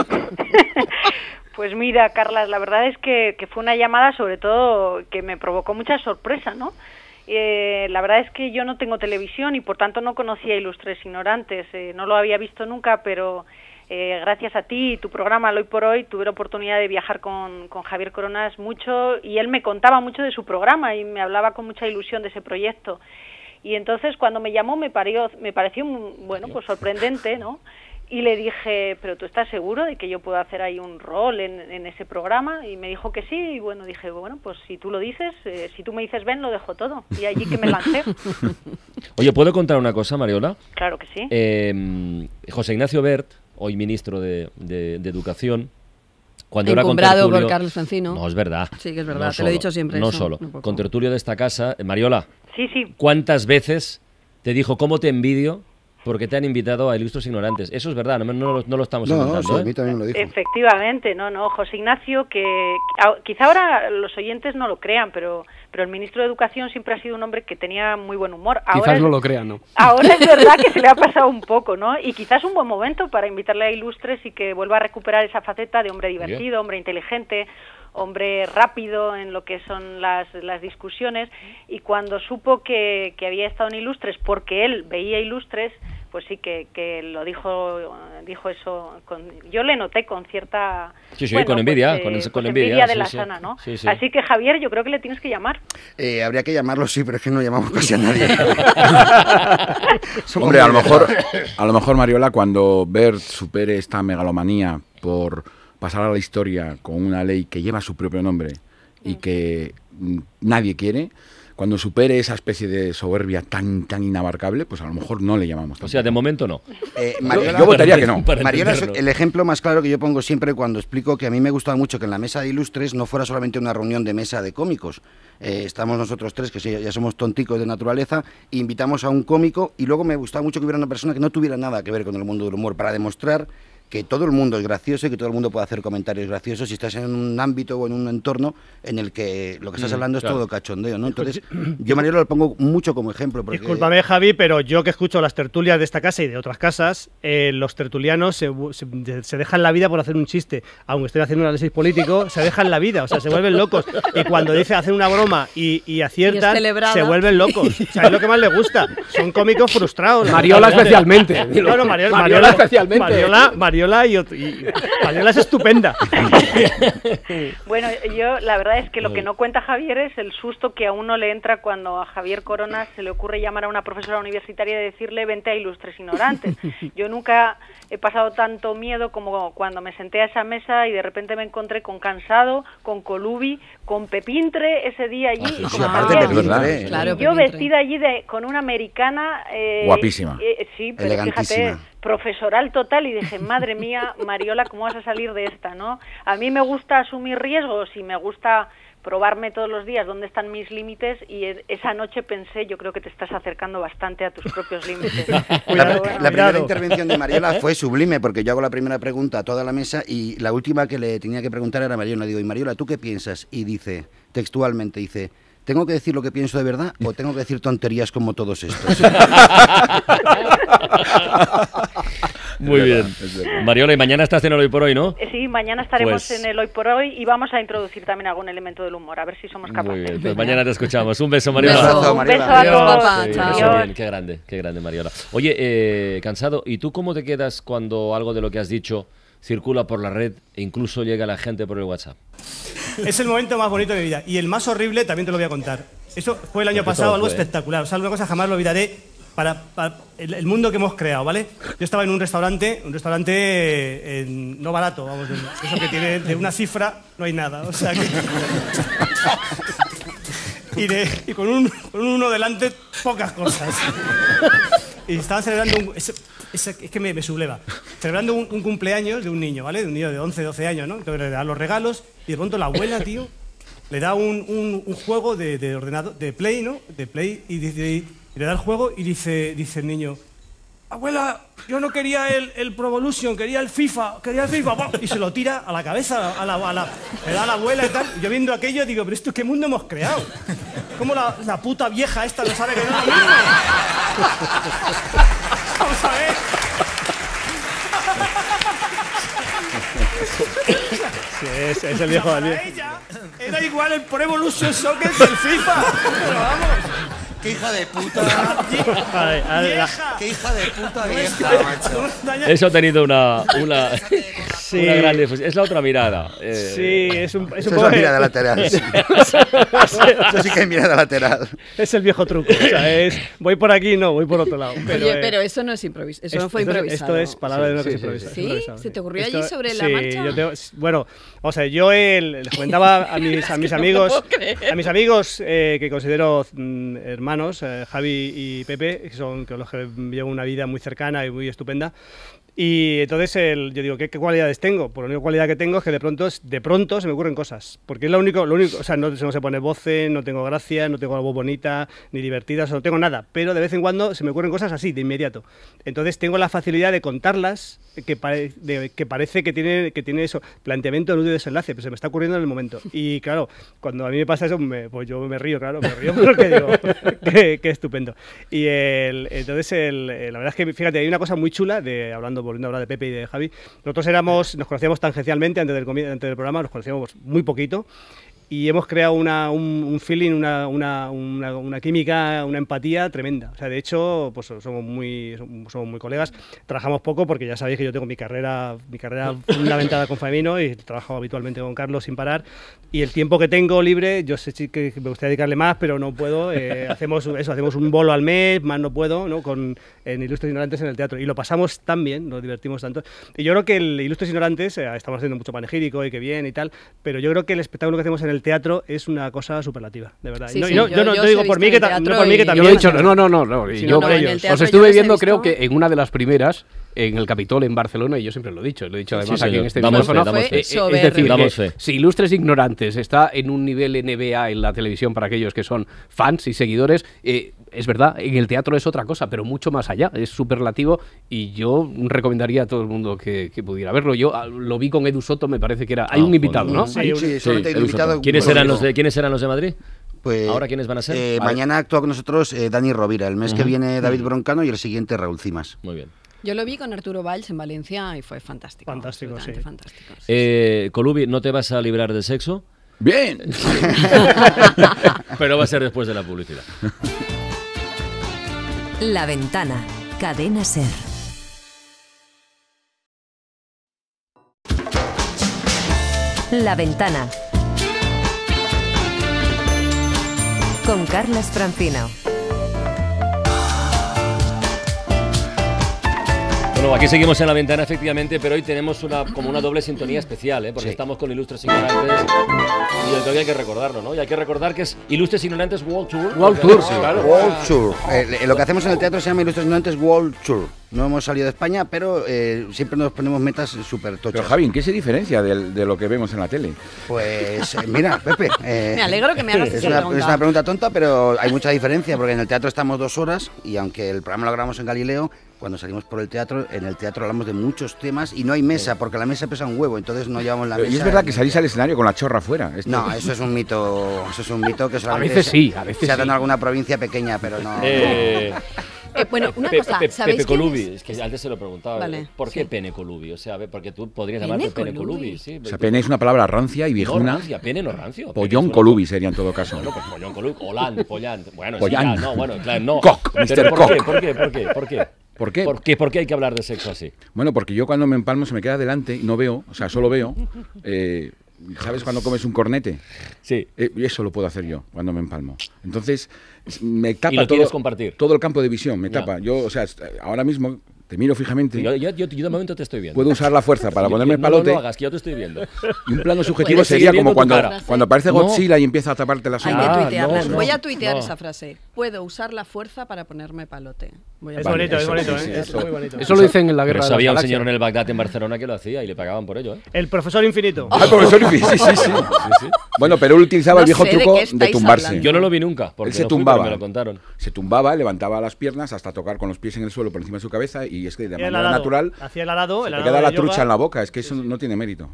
Pues mira, Carlas, la verdad es que, que fue una llamada sobre todo que me provocó mucha sorpresa, ¿no? Eh, la verdad es que yo no tengo televisión y por tanto no conocía Ilustres Ignorantes, eh, no lo había visto nunca, pero eh, gracias a ti y tu programa Hoy por Hoy tuve la oportunidad de viajar con, con Javier Coronas mucho y él me contaba mucho de su programa y me hablaba con mucha ilusión de ese proyecto. Y entonces cuando me llamó me pareció, me pareció bueno, pues sorprendente, ¿no? Y le dije, ¿pero tú estás seguro de que yo puedo hacer ahí un rol en, en ese programa? Y me dijo que sí, y bueno, dije, bueno, pues si tú lo dices, eh, si tú me dices ven, lo dejo todo. Y allí que me lancé. Oye, ¿puedo contar una cosa, Mariola? Claro que sí. Eh, José Ignacio Wert, hoy ministro de, de, de Educación, cuando Encumbrado era con por Carlos Francino. No, es verdad. Sí, que es verdad, No te solo, lo he dicho siempre. No eso, solo. un poco. Con tertulio de esta casa, eh, Mariola. Sí, sí. ¿Cuántas veces te dijo cómo te envidio porque te han invitado a Ilustres Ignorantes? Eso es verdad, no, no, lo- no lo estamos No, inventando. sí, a ¿eh? mí también me lo dijo. Efectivamente, no, no, José Ignacio, que a- quizá ahora los oyentes no lo crean, pero, pero el ministro de Educación siempre ha sido un hombre que tenía muy buen humor. Ahora Quizás es- no lo crean, ¿no? Ahora es verdad que se le ha pasado un poco, ¿no? Y quizás es un buen momento para invitarle a Ilustres y que vuelva a recuperar esa faceta de hombre divertido, hombre inteligente, hombre rápido en lo que son las, las discusiones. Y cuando supo que, que había estado en Ilustres, porque él veía Ilustres, pues sí que, que lo dijo dijo eso. Con, yo le noté con cierta... Sí, sí, bueno, con envidia, pues, con eh, ese- con pues envidia, de sí, la sí. sana, ¿no? Sí, sí. Así que Javier, yo creo que le tienes que llamar. Eh, habría que llamarlo, sí, pero es que no llamamos casi a nadie. Somos Hombre, a lo muy mejor, dejados. a lo mejor Mariola, cuando Bert supere esta megalomanía por pasar a la historia con una ley que lleva su propio nombre y que mm, nadie quiere, cuando supere esa especie de soberbia tan tan inabarcable, pues a lo mejor no le llamamos. O sea, de momento no. Eh, Yo- Mariola- yo votaría que no. Para Mariola es entenderlo. el ejemplo más claro que yo pongo siempre cuando explico que a mí me gustaba mucho que en la mesa de Ilustres no fuera solamente una reunión de mesa de cómicos. Eh, estamos nosotros tres, que sí, ya somos tonticos de naturaleza, e invitamos a un cómico y luego me gustaba mucho que hubiera una persona que no tuviera nada que ver con el mundo del humor para demostrar que todo el mundo es gracioso y que todo el mundo puede hacer comentarios graciosos si estás en un ámbito o en un entorno en el que lo que estás Mm, hablando es claro. todo cachondeo, ¿no? Entonces, yo Mariola lo pongo mucho como ejemplo. Porque Discúlpame, Javi, pero yo que escucho las tertulias de esta casa y de otras casas, eh, los tertulianos se, bu- se- se dejan la vida por hacer un chiste. Aunque estén haciendo un análisis político, se dejan la vida, o sea, se vuelven locos. Y cuando dice hacen una broma y, y aciertan, Y es celebrada. se vuelven locos. O sea, es lo que más les gusta. Son cómicos frustrados. la Mariola verdad. especialmente. No, no, Mariola, Mariola Mariola especialmente. Mariola, Mariola y, ot- y Mariola es estupenda. Bueno, yo la verdad es que lo que no cuenta Javier es el susto que a uno le entra cuando a Javier Coronas se le ocurre llamar a una profesora universitaria y decirle vente a Ilustres Ignorantes. Yo nunca he pasado tanto miedo como cuando me senté a esa mesa y de repente me encontré con Cansado, con Colubi, con Pepintre ese día allí. Ah, sí, y sí, como aparte había- Pepintre, ¿verdad? y Claro, yo Pepintre. vestida allí de, con una americana... eh, Guapísima. eh, sí, pero Elegantísima. fíjate, profesoral total, y dije, madre mía, Mariola, ¿cómo vas a salir de esta, no? A mí me gusta asumir riesgos y me gusta probarme todos los días dónde están mis límites, y e- esa noche pensé, yo creo que te estás acercando bastante a tus propios límites. La, Pero la bueno. primera intervención de Mariola fue sublime, porque yo hago la primera pregunta a toda la mesa y la última que le tenía que preguntar era a Mariola. Digo, y Mariola, ¿tú qué piensas? Y dice, textualmente, dice, ¿tengo que decir lo que pienso de verdad o tengo que decir tonterías como todos estos? Muy Es bien. verdad, es verdad. Mariola, y mañana estás en el Hoy por Hoy, ¿no? Eh, Sí, mañana estaremos Pues- en el Hoy por Hoy y vamos a introducir también algún elemento del humor, a ver si somos capaces. Muy bien, pues mañana te escuchamos. Un beso, Un Mariola. beso. Un beso Mariola. a Adiós, todos. papá, Sí, chao. eso Adiós. bien, qué grande, qué grande, Mariola. Oye, eh, Cansado, ¿y tú cómo te quedas cuando algo de lo que has dicho circula por la red e incluso llega a la gente por el WhatsApp? Es el momento más bonito de mi vida. Y el más horrible también te lo voy a contar. Eso fue el año Porque pasado, todo algo fue, ¿eh? espectacular. O sea, una cosa jamás lo olvidaré para, para el, el mundo que hemos creado, ¿vale? Yo estaba en un restaurante, un restaurante eh, en- no barato, vamos, de, eso que tiene de una cifra no hay nada. O sea que... y, de- y con, un, con uno delante, pocas cosas. Y estaban celebrando un... ese- ese- es que me, me subleva. Celebrando un, un cumpleaños de un niño, ¿vale? De un niño de once, doce años, ¿no? Entonces le dan los regalos y de pronto la abuela, tío, le da un, un- un juego de, de ordenador, de Play, ¿no? De Play, y, dice- y le da el juego y dice, dice el niño, abuela, yo no quería el, el Pro Evolution, quería el FIFA, quería el FIFA, ¡pum! Y se lo tira a la cabeza, a la, a la- le da a la abuela y tal. Y yo viendo aquello digo, pero esto, ¿qué mundo hemos creado? ¿Cómo la, la puta vieja esta no sabe que no es lo mismo? Vamos a ver. Sí, es, es el viejo Para Daniel. ella era igual el Pro Evolution Soccer que el FIFA. Pero vamos. ¡Qué hija de puta! Ay, ay, ay. ¡Qué hija de puta vieja, macho! Eso ha tenido una, una, Sí. una gran difusión. Es la otra mirada. Eh, Sí, es un, es un Eso poco... es la mirada lateral. Sí. Eso sí que es mirada lateral. Es el viejo truco. O sea, es voy por aquí, no, voy por otro lado. Pero, Oye, eh, pero eso no es improvisado, eso es- no fue esto, improvisado. Esto es palabra de no que Sí, es sí, improvisado. sí. es improvisado, ¿Se te ocurrió allí Esto- sobre la sí, marcha? yo tengo- bueno, o sea, yo el- les comentaba a mis, a mis no me amigos, puedo creer. a mis amigos eh, que considero mm, hermanos, eh, Javi y Pepe, que son con los que llevo una vida muy cercana y muy estupenda. Y entonces el, yo digo, ¿qué, ¿qué cualidades tengo? Pues la única cualidad que tengo es que de pronto, es- de pronto se me ocurren cosas. Porque es lo único, lo único, o sea, no, no se pone voces, no tengo gracia, no tengo la voz bonita, ni divertida, o sea, no tengo nada. Pero de vez en cuando se me ocurren cosas así, de inmediato. Entonces tengo la facilidad de contarlas, que, pare- de- que parece que tiene, que tiene eso, planteamiento, nudo y desenlace, pero se me está ocurriendo en el momento. Y claro, cuando a mí me pasa eso, me- pues yo me río, claro, me río porque digo, qué, qué estupendo. Y el, entonces, el, eh, la verdad es que, fíjate, hay una cosa muy chula, de hablando, volviendo a hablar de Pepe y de Javi. Nosotros éramos, nos conocíamos tangencialmente antes del, comi- antes del programa, nos conocíamos muy poquito. Y hemos creado una, un, un feeling, una, una, una, una química, una empatía tremenda. O sea, de hecho, pues somos muy, somos muy colegas. Trabajamos poco porque ya sabéis que yo tengo mi carrera, mi carrera fundamentada con Famino y trabajo habitualmente con Carlos sin parar. Y el tiempo que tengo libre, yo sé que me gustaría dedicarle más, pero no puedo. Eh, hacemos eso, hacemos un bolo al mes, más no puedo, ¿no? Con en Ilustres Ignorantes en el teatro. Y lo pasamos tan bien, nos divertimos tanto. Y yo creo que el Ilustres Ignorantes, eh, estamos haciendo mucho panegírico y que bien y tal, pero yo creo que el espectáculo que hacemos en el teatro es una cosa superlativa, de verdad. Sí, Y no, sí, y no- yo- yo no yo yo os digo he por visto mí que, en el ta- no teatro por mí que y- también. Yo lo he dicho, no, no, no, no. y Sí, yo no, por en el ellos. teatro os yo estuve los he viendo, visto. creo que en una de las primeras, en el Capitol en Barcelona, y yo siempre lo he dicho, lo he dicho además Sí, aquí señor. en este Damos micrófono. fe, damos Eh, fe. eh, es Soberbio. decir, Damos que fe. si Ilustres Ignorantes está en un nivel N B A en la televisión para aquellos que son fans y seguidores, eh, es verdad, en el teatro es otra cosa, pero mucho más allá, es superlativo, y yo recomendaría a todo el mundo que, que pudiera verlo. Yo ah, lo vi con Edu Soto, me parece que era... Hay Ah, un invitado, bueno. ¿no? Sí, Hay- un- Sí, solamente hay un Edu invitado. Soto. ¿Quiénes Bueno, eran los digo, de quiénes eran los de Madrid? Pues, ¿Ahora quiénes van a ser? eh, Vale. mañana actúa con nosotros eh, Dani Rovira, el mes que Ujú. viene David Broncano y el siguiente Raúl Cimas. Muy bien. Yo lo vi con Arturo Valls en Valencia y fue fantástico. Fantástico, absolutamente sí. fantástico. sí. Eh, Colubi, ¿no te vas a librar del sexo? Bien. Pero va a ser después de la publicidad. La Ventana, Cadena Ser. La Ventana. Con Carlas Francino. Bueno, aquí seguimos en La Ventana, efectivamente, pero hoy tenemos una, como una doble sintonía especial, ¿eh? Porque Sí. estamos con Ilustres Ignorantes y el que hoy hay que recordarlo, ¿no? Y hay que recordar que es Ilustres Ignorantes World Tour. World Porque- Tour, sí, sí. claro. World Tour. Eh, lo que hacemos en el teatro se llama Ilustres Ignorantes World Tour. No hemos salido de España, pero eh, siempre nos ponemos metas súper Pero tochas. Javi, ¿en qué se diferencia del- de, lo que vemos en la tele? Pues eh, mira, Pepe. eh, Me alegro que me hagas es esa una, pregunta. es una pregunta tonta, pero hay mucha diferencia, porque en el teatro estamos dos horas y aunque el programa lo grabamos en Galileo, cuando salimos por el teatro, en el teatro hablamos de muchos temas y no hay mesa, porque la mesa pesa un huevo, entonces no llevamos la Pero- mesa. y es verdad que salís al escenario con la chorra fuera. Esto- No, eso es un mito, eso es un mito que solamente veces se- sí, a veces se ha dado sí. en alguna provincia pequeña, pero no. Eh, Eh, bueno, una Pe- cosa, Pe- ¿sabéis Pepe quién Colubi, es? es que antes se lo preguntaba. Vale, ¿eh? ¿Por qué sí. Pene Colubi? O sea, a ver, porque tú podrías ¿Pene llamarte Pene Colubi? Colubi, sí. O sea, pene es una palabra rancia y No viejuna. rancia, pene no rancio. Pollón Pene Colubi es sería en todo caso. una- Bueno, pues Pollón Colubi, Holand, Pollant. Bueno, sí, Pollant. ya, no, bueno, claro, no. Cock, Pero mister ¿por Cock. qué? ¿Por qué? ¿Por qué? ¿Por qué? ¿Por qué? ¿Por qué? ¿Por qué hay que hablar de sexo así? Bueno, porque yo cuando me empalmo se me queda delante y no veo, o sea, solo veo. eh, ¿Sabes cuando comes un cornete? Sí. Eh, eso lo puedo hacer yo cuando me empalmo. Entonces, s- me tapa Y lo todo, quieres compartir. todo el campo de visión, me Ya. tapa. Yo, o sea, est- ahora mismo te miro fijamente, Yo, yo, yo, yo de momento te estoy viendo. puedo usar la fuerza para Yo- ponerme yo- el palote. No, no lo hagas, que yo te estoy viendo. Y un plano subjetivo Puedes seguir sería viendo como tu cuando, cara. cuando aparece No. Godzilla y empieza a taparte la Hay sombra. que Ah, tuitearla. no, no, Voy a tuitear no. esa frase. Puedo usar la fuerza para ponerme palote. Voy a Es Vale, bonito, es eso, bonito, sí, ¿eh? sí, es eso. muy bonito. Eso lo dicen en la Pero guerra eso de había las un galaxias. señor en el Bagdad en Barcelona que lo hacía y le pagaban por ello, ¿eh? El profesor infinito. Ah, el profesor Infi- sí, sí, sí. Bueno, pero él utilizaba No el viejo sé de truco qué de, estáis tumbarse. hablando. Yo no lo vi nunca, porque Él se no fui, tumbaba. pero me lo contaron. Se tumbaba, levantaba las piernas hasta tocar con los pies en el suelo por encima de su cabeza y es que de Hacía el manera arado. natural Hacía el arado, se el te arado queda de la yoga. trucha en la boca. Es que eso no tiene mérito.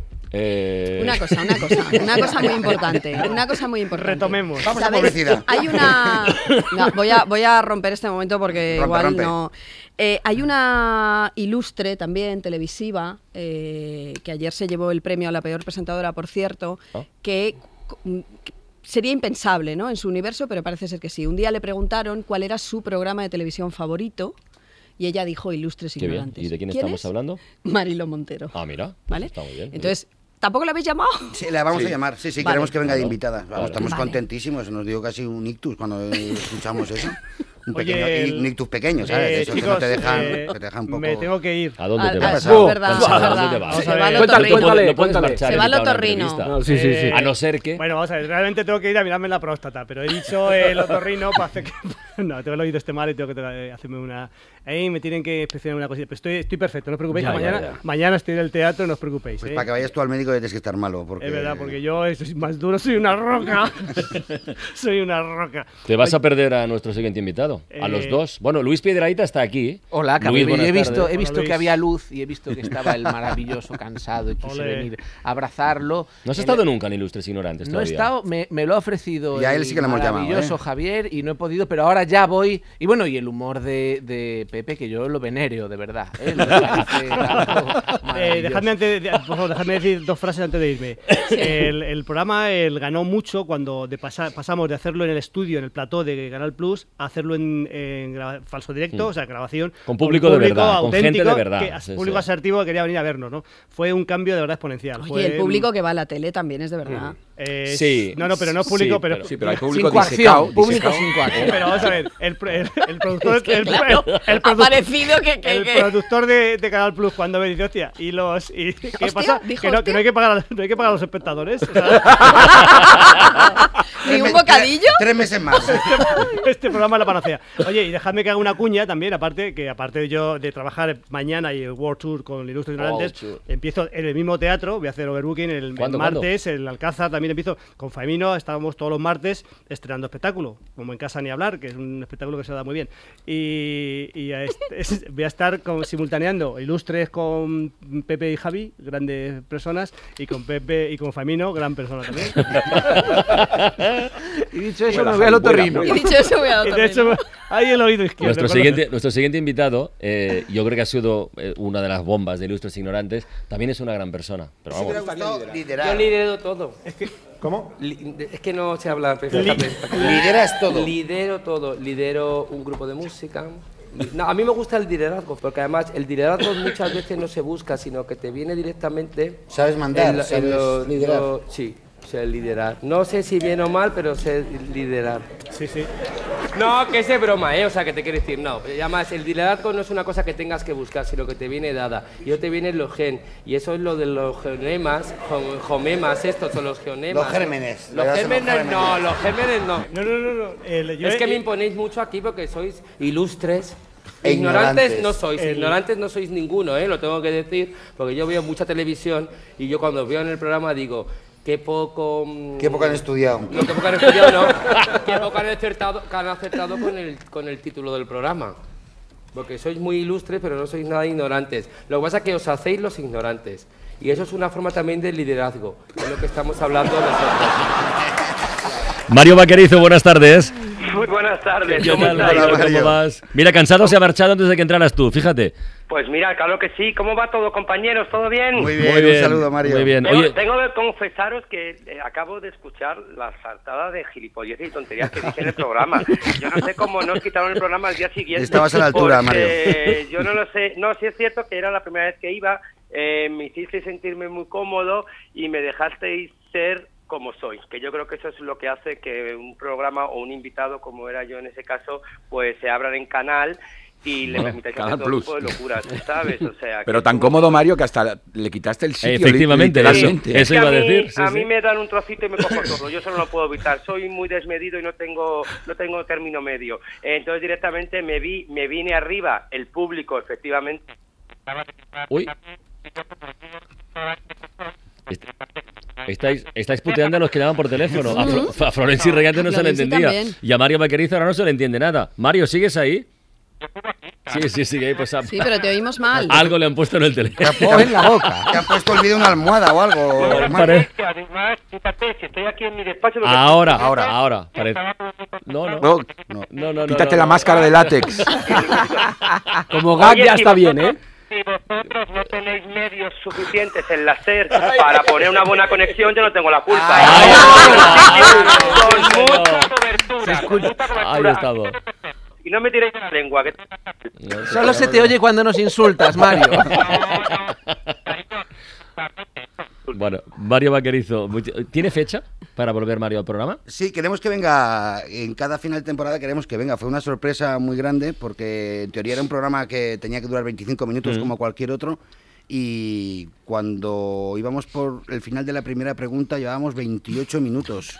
Eh... Una cosa, una cosa, una cosa muy importante, una cosa muy importante. Retomemos. Vamos a ¿Sabéis? publicidad. Hay una... No, voy, a, voy a romper este momento porque Rompe, igual rompe. no... Eh, hay una ilustre también televisiva eh, que ayer se llevó el premio a la peor presentadora, por cierto, Ah. que... que sería impensable, ¿no?, en su universo, pero parece ser que sí. Un día le preguntaron cuál era su programa de televisión favorito y ella dijo Ilustres Qué bien. Ignorantes. ¿Y de quién, ¿Quién estamos es? hablando? Marilo Montero. Ah, mira. ¿Vale? Está muy bien. muy Entonces, ¿tampoco la habéis llamado? Sí, la vamos Sí. a llamar. Sí, sí, Vale. queremos que venga de Claro. invitada. Vamos, Claro. estamos Vale. contentísimos. Nos dio casi un ictus cuando escuchamos eso. Un, Oye, pequeño, el- un ictus pequeño, ¿sabes? Eh, Eso que chicos, no te dejan, eh, que te dejan un poco... me tengo que ir. bien. ¿A dónde te Ah, vas? ah, es verdad, es ¿A dónde verdad. te vas? Vamos Se a va ver. al Cuéntale, otorrino. cuéntale, No puedes cuéntale. marchar Se va al invitado a una otorrino. entrevista. No, sí, sí, sí. Eh, A no ser que... Bueno, vamos a ver, realmente tengo que ir a mirarme la próstata, pero he dicho el otorrino para hacer que... No, tengo el oído este mal y tengo que eh, hacerme una... Ahí me tienen que inspeccionar una cosita, pero estoy, estoy perfecto, no os preocupéis, Ya, que ya, mañana, ya. mañana estoy en el teatro, no os preocupéis. Pues ¿eh? para que vayas tú al médico tienes que estar malo. Porque... Es verdad, porque yo soy más duro, soy una roca. Soy una roca. Te vas a perder a nuestro siguiente invitado. A los Eh, dos. Bueno, Luis Piedrahita está aquí. Hola, Luis, Luis, buenas he visto, tardes. he visto Hola, que Luis. había luz y he visto que estaba el maravilloso cansado y quise Ole. venir a abrazarlo. No has En estado el- nunca en Ilustres Ignorantes No he todavía. estado, me, me lo ha ofrecido Y a él el sí que lo hemos llamado, maravilloso ¿eh? Javier y no he podido, pero ahora ya voy. Y bueno, y el humor de, de Pepe, que yo lo venero, de verdad. ¿eh? Me parece algo Eh, maravilloso. dejadme, antes de, por favor, dejadme decir dos frases antes de irme. El, el programa el, ganó mucho cuando de pasa- pasamos de hacerlo en el estudio, en el plató de Canal Plus, a hacerlo en, en graba- falso directo, Mm. o sea, grabación. Con público de verdad, con gente de verdad. Que, Sí, público sí. asertivo que quería venir a vernos, ¿no? Fue un cambio de verdad exponencial. Oye, Fue, el público que va a la tele también es de verdad. eh, Sí. No, no, pero no es público, Sí, pero... pero- Sí, pero hay Sin público coacción, disecado. público disecado. sin coacción. Pero vamos a ver, el, pro- el, el productor, el, Claro, el, el ha produ- parecido que... que- el que- productor de, de Canal Plus cuando me dice, hostia, y los... Y, ¿qué Hostia, pasa? dijo, Que no, que hostia. no hay que pagar, a- no hay que pagar a los espectadores. O sea, ¿Y un me- bocadillo? Tres, tres meses más. este programa es la panacea. Oye, y dejadme que haga una cuña también, aparte que aparte de yo de trabajar mañana y el World Tour con Ilustres Ignorantes, World Tour. empiezo en el mismo teatro, voy a hacer overbooking el, el ¿Cuándo, martes, el Alcázar también empiezo con Faemino, estábamos todos los martes estrenando espectáculo, como en casa ni hablar, que es un espectáculo que se da muy bien. Y, y a este- es- voy a estar con- simultaneando Ilustres con Pepe y Javi, grandes personas, y con Pepe y con Faemino, gran persona también. Y dicho eso, Vuela, me voy al Javi, otorrino. vuela, Y dicho eso, voy a Y otro de hecho, ritmo. ahí el oído izquierdo. Nuestro con lo- siguiente, nuestro siguiente invitado, eh, yo creo que ha sido eh, una de las bombas de Ilustres Ignorantes, también es una gran persona. Pero Sí, me vamos, hubiera gustado Yo liderar. lidero todo. ¿Cómo? Li- Es que no sé hablar perfectamente. Lideras todo. Lidero todo. Lidero un grupo de música. Li- No, a mí me gusta el liderazgo, porque además el liderazgo muchas veces no se busca, sino que te viene directamente. ¿Sabes mandar? en lo- en ¿Sabes lo- liderar? lo- sí, sé liderar. No sé si bien o mal, pero sé liderar. Sí, sí. No, que es de broma, ¿eh? O sea, que te quiero decir, no. Y además, el liderazgo no es una cosa que tengas que buscar, sino que te viene dada. Y yo te viene lo gen. Y eso es lo de los geonemas, jo- jomemas, estos son los geonemas. Los gérmenes. Los Le das a los gérmenes no, gérmenes. los gérmenes no. No, no, no, no. el- yo Es he- que me imponéis mucho aquí porque sois ilustres. E Ignorantes ignorantes. no sois, El- ignorantes no sois ninguno, ¿eh? Lo tengo que decir, porque yo veo mucha televisión y yo cuando veo en el programa digo, qué poco... mm, Qué poco han estudiado. No, qué poco han estudiado, no. Qué poco han acertado, que han acertado con, el, con el título del programa. Porque sois muy ilustres, pero no sois nada ignorantes. Lo que pasa es que os hacéis los ignorantes. Y eso es una forma también de liderazgo, que es lo que estamos hablando nosotros. Mario Vaquerizo, buenas tardes. Muy buenas tardes. ¿Qué ¿Cómo tal, estáis? Mario? ¿Cómo vas? Mira, cansado se ha marchado antes de que entraras tú, fíjate. Pues mira, claro que sí. ¿Cómo va todo, compañeros? ¿Todo bien? Muy bien, Muy bien, un saludo, Mario. muy bien. Tengo, Oye, tengo que confesaros que eh, acabo de escuchar la saltada de gilipolleces y tonterías que dije en el programa. Yo no sé cómo nos quitaron el programa al día siguiente. Estabas a la altura, porque Yo no lo sé. No, sí es cierto que era la primera vez que iba. Eh, me hicisteis sentirme muy cómodo y me dejasteis ser como soy, que yo creo que eso es lo que hace que un programa o un invitado, como era yo en ese caso, pues se abran en canal y le Bueno, permitáis Canal hacer todo Plus. tipo de locuras, ¿sabes? O sea, Pero que tan tú- cómodo, Mario, que hasta le quitaste el sitio. Efectivamente, li- eso- literalmente. eso Es que iba a a mí, decir, sí, a sí. mí me dan un trocito y me cojo todo. Yo eso no lo puedo evitar. Soy muy desmedido y no tengo no tengo término medio. Entonces directamente me vi me vine arriba. El público, efectivamente. uy. Est- Estáis, estáis puteando a los que llaman por teléfono. A, Flo- a Florencio Regante no se le Florencio entendía. también. Y a Mario Vaquerizo ahora no se le entiende nada. Mario, ¿sigues ahí? Sí, sí, sigue ahí. Pues a- Sí, pero te oímos mal. algo le han puesto en el teléfono. O en la boca. Te han puesto el vídeo en una almohada o algo. Pare- Mario. pare- Que además, fíjate, si estoy aquí en mi despacho... lo que- Ahora, ahora, ahora. pare- No, no. No, No, no, no. quítate no, la no. máscara de látex. Como gag Oye, ya si está bien, vosotros- ¿eh? Si vosotros no tenéis medios suficientes en la SER para poner una buena conexión, yo no tengo la culpa. Con mucha cobertura, con mucha Ahí cobertura. estamos. Y no me tiréis la lengua. Que... Solo se te oye cuando nos insultas, Mario. Bueno, Mario Vaquerizo, much- ¿tiene fecha para volver Mario al programa? Sí, queremos que venga, en cada final de temporada queremos que venga. Fue una sorpresa muy grande porque en teoría era un programa que tenía que durar veinticinco minutos Mm. como cualquier otro y cuando íbamos por el final de la primera pregunta llevábamos veintiocho minutos.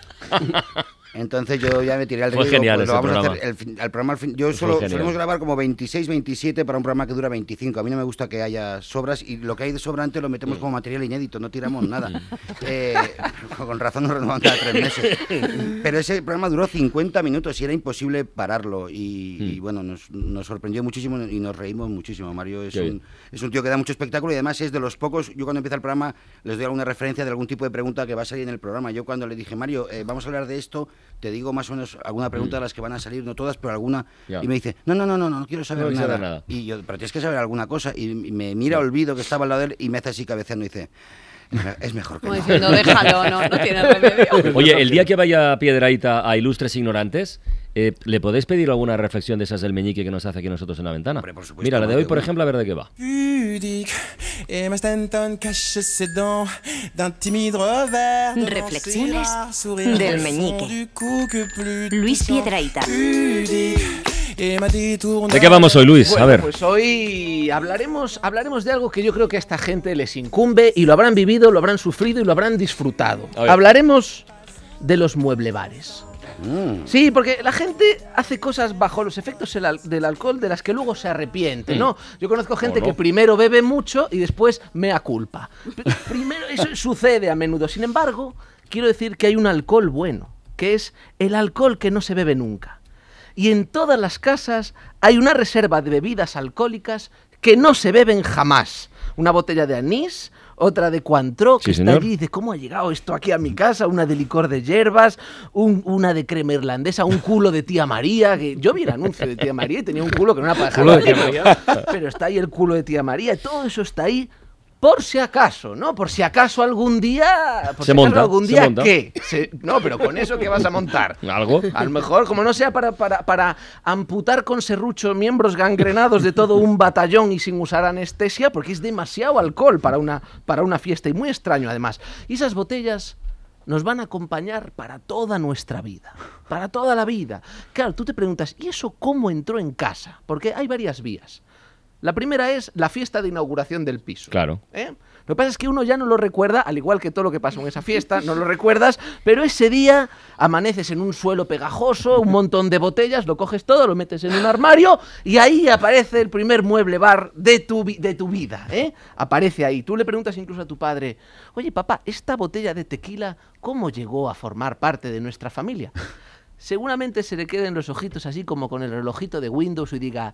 Entonces yo ya me tiré al Fue río y digo, genial pues lo ese vamos a programa. hacer el, fin- al programa al fin. Yo Fue solo genial. solemos grabar como veintiséis, veintisiete para un programa que dura veinticinco. A mí no me gusta que haya sobras y lo que hay de sobrante lo metemos como material inédito, no tiramos nada. Eh, con razón nos renovan cada tres meses. Pero ese programa duró cincuenta minutos y era imposible pararlo y, y bueno, nos, nos sorprendió muchísimo y nos reímos muchísimo. Mario es Qué un, bien. es un tío que da mucho espectáculo y además es de los pocos, yo cuando empieza el programa les doy alguna referencia de algún tipo de pregunta que va a salir en el programa. Yo cuando le dije, Mario, eh, vamos a hablar de esto, te digo más o menos alguna pregunta de las que van a salir, no todas, pero alguna. Ya. Y me dice, no, no, no, no, no quiero saber, No quiero nada. saber nada. Y yo, pero tienes que saber alguna cosa. Y me mira Olvido, que estaba al lado de él, y me hace así cabeceando y dice, es mejor que Como no. diciendo, déjalo, no, no tiene remedio. Oye, el día que vaya Piedrahita a Ilustres Ignorantes, eh, ¿le podéis pedir alguna reflexión de esas del meñique que nos hace aquí nosotros en La Ventana? Mira, la de hoy, por ejemplo, a ver de qué va. Pudique, Emma Stanton cache ses dents d'un timide revers devant Reflexiones ses rares sourires del au fond meñique. du cou que plus Luis touchant. Piedrahita. Pudique, Emma détourne- ¿De qué vamos hoy, Luis? Bueno, A ver. pues hoy hablaremos, hablaremos de algo que yo creo que a esta gente les incumbe y lo habrán vivido, lo habrán sufrido y lo habrán disfrutado. A ver. Hablaremos de los mueblebares. Mm. Sí, porque la gente hace cosas bajo los efectos del al- del alcohol de las que luego se arrepiente, Mm. ¿no? Yo conozco gente ¿O no? que primero bebe mucho y después mea culpa. P- Primero, eso sucede a menudo. Sin embargo, quiero decir que hay un alcohol bueno, que es el alcohol que no se bebe nunca. Y en todas las casas hay una reserva de bebidas alcohólicas que no se beben jamás. Una botella de anís, otra de Cointreau, que Sí, está señor. allí y dice, ¿cómo ha llegado esto aquí a mi casa? Una de licor de hierbas, un- una de crema irlandesa, un culo de tía María, que yo vi el anuncio de tía María y tenía un culo que no era para Culo de dejarlo tía ahí, María. pero está ahí el culo de tía María, y todo eso está ahí por si acaso, ¿no? Por si acaso algún día... Por Se si acaso monta, algún se día, monta. ¿qué? Se- no, pero con eso, ¿qué vas a montar? ¿Algo? A lo mejor, como no sea para, para, para amputar con serrucho miembros gangrenados de todo un batallón y sin usar anestesia, porque es demasiado alcohol para una, para una fiesta y muy extraño además. Y esas botellas nos van a acompañar para toda nuestra vida, para toda la vida. Claro, tú te preguntas, ¿y eso cómo entró en casa? Porque hay varias vías. La primera es la fiesta de inauguración del piso. Claro. ¿Eh? Lo que pasa es que uno ya no lo recuerda, al igual que todo lo que pasó en esa fiesta, no lo recuerdas, pero ese día amaneces en un suelo pegajoso, un montón de botellas, lo coges todo, lo metes en un armario y ahí aparece el primer mueble bar de tu, vi- de tu vida, ¿eh? Aparece ahí. Tú le preguntas incluso a tu padre, oye papá, ¿esta botella de tequila cómo llegó a formar parte de nuestra familia? Seguramente se le queden los ojitos así como con el relojito de Windows y diga...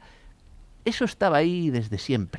Eso estaba ahí desde siempre.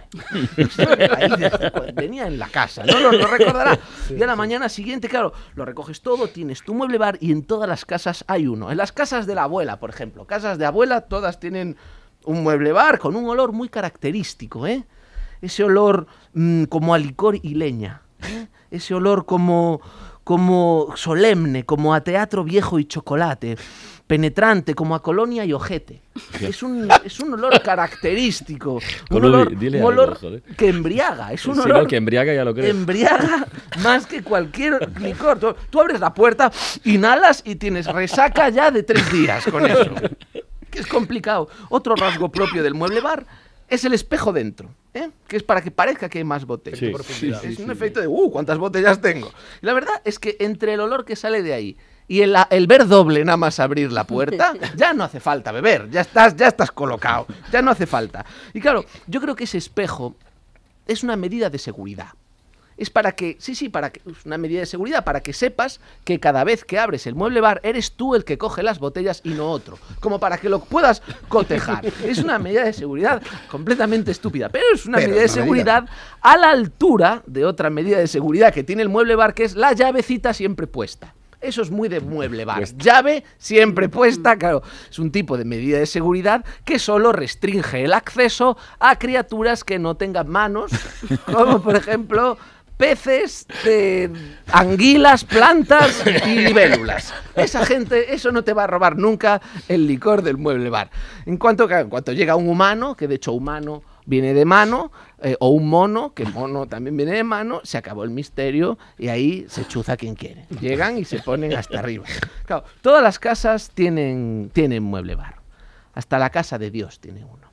Ahí desde cuando venía en la casa, ¿no? Lo, lo recordará. Y a la mañana siguiente, claro, lo recoges todo, tienes tu mueble bar y en todas las casas hay uno. En las casas de la abuela, por ejemplo. Casas de abuela, todas tienen un mueble bar con un olor muy característico, ¿eh? Ese olor mm, como a licor y leña. ¿eh? Ese olor como, como solemne, como a teatro viejo y chocolate. Penetrante, como a colonia y ojete. Es un, es un olor característico. Un Colo, olor, dile un algo, olor joder. que embriaga. Es un Sí, olor no, que embriaga, ya lo creo. embriaga más que cualquier licor. Tú, tú abres la puerta, inhalas y tienes resaca ya de tres días con eso. Que es complicado. Otro rasgo propio del mueble bar es el espejo dentro, ¿eh? Que es para que parezca que hay más botellas. Sí, Sí, sí, es sí, un sí. efecto de, uh, ¿cuántas botellas tengo? Y la verdad es que entre el olor que sale de ahí y el, el ver doble nada más abrir la puerta, ya no hace falta beber, ya estás, ya estás colocado, ya no hace falta. Y claro, yo creo que ese espejo es una medida de seguridad. Es para que, sí, sí, para que, es una medida de seguridad, para que sepas que cada vez que abres el mueble bar eres tú el que coge las botellas y no otro. Como para que lo puedas cotejar. Es una medida de seguridad completamente estúpida, pero es una Pero medida de es una seguridad a la altura de otra medida de seguridad que tiene el mueble bar, que es la llavecita siempre puesta. Eso es muy de mueble bar. Llave siempre puesta, claro. Es un tipo de medida de seguridad que solo restringe el acceso a criaturas que no tengan manos, como por ejemplo peces, de anguilas, plantas y libélulas. Esa gente, eso no te va a robar nunca el licor del mueble bar. En cuanto, en cuanto llega un humano, que de hecho humano viene de mano, eh, o un mono, que mono también viene de mano, se acabó el misterio y ahí se chuza quien quiere. Llegan y se ponen hasta arriba. Claro, todas las casas tienen, tienen mueble bar. Hasta la casa de Dios tiene uno.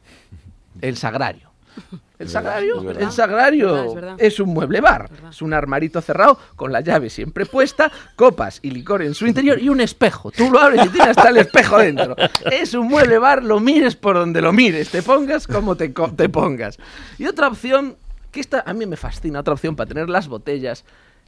El sagrario. El sagrario, el sagrario es, verdad, es, es un mueble bar, es, es un armarito cerrado con la llave siempre puesta, copas y licor en su interior y un espejo. Tú lo abres y tiene hasta el espejo dentro. Es un mueble bar, lo mires por donde lo mires, te pongas como te, te pongas. Y otra opción, que esta a mí me fascina, otra opción para tener las botellas,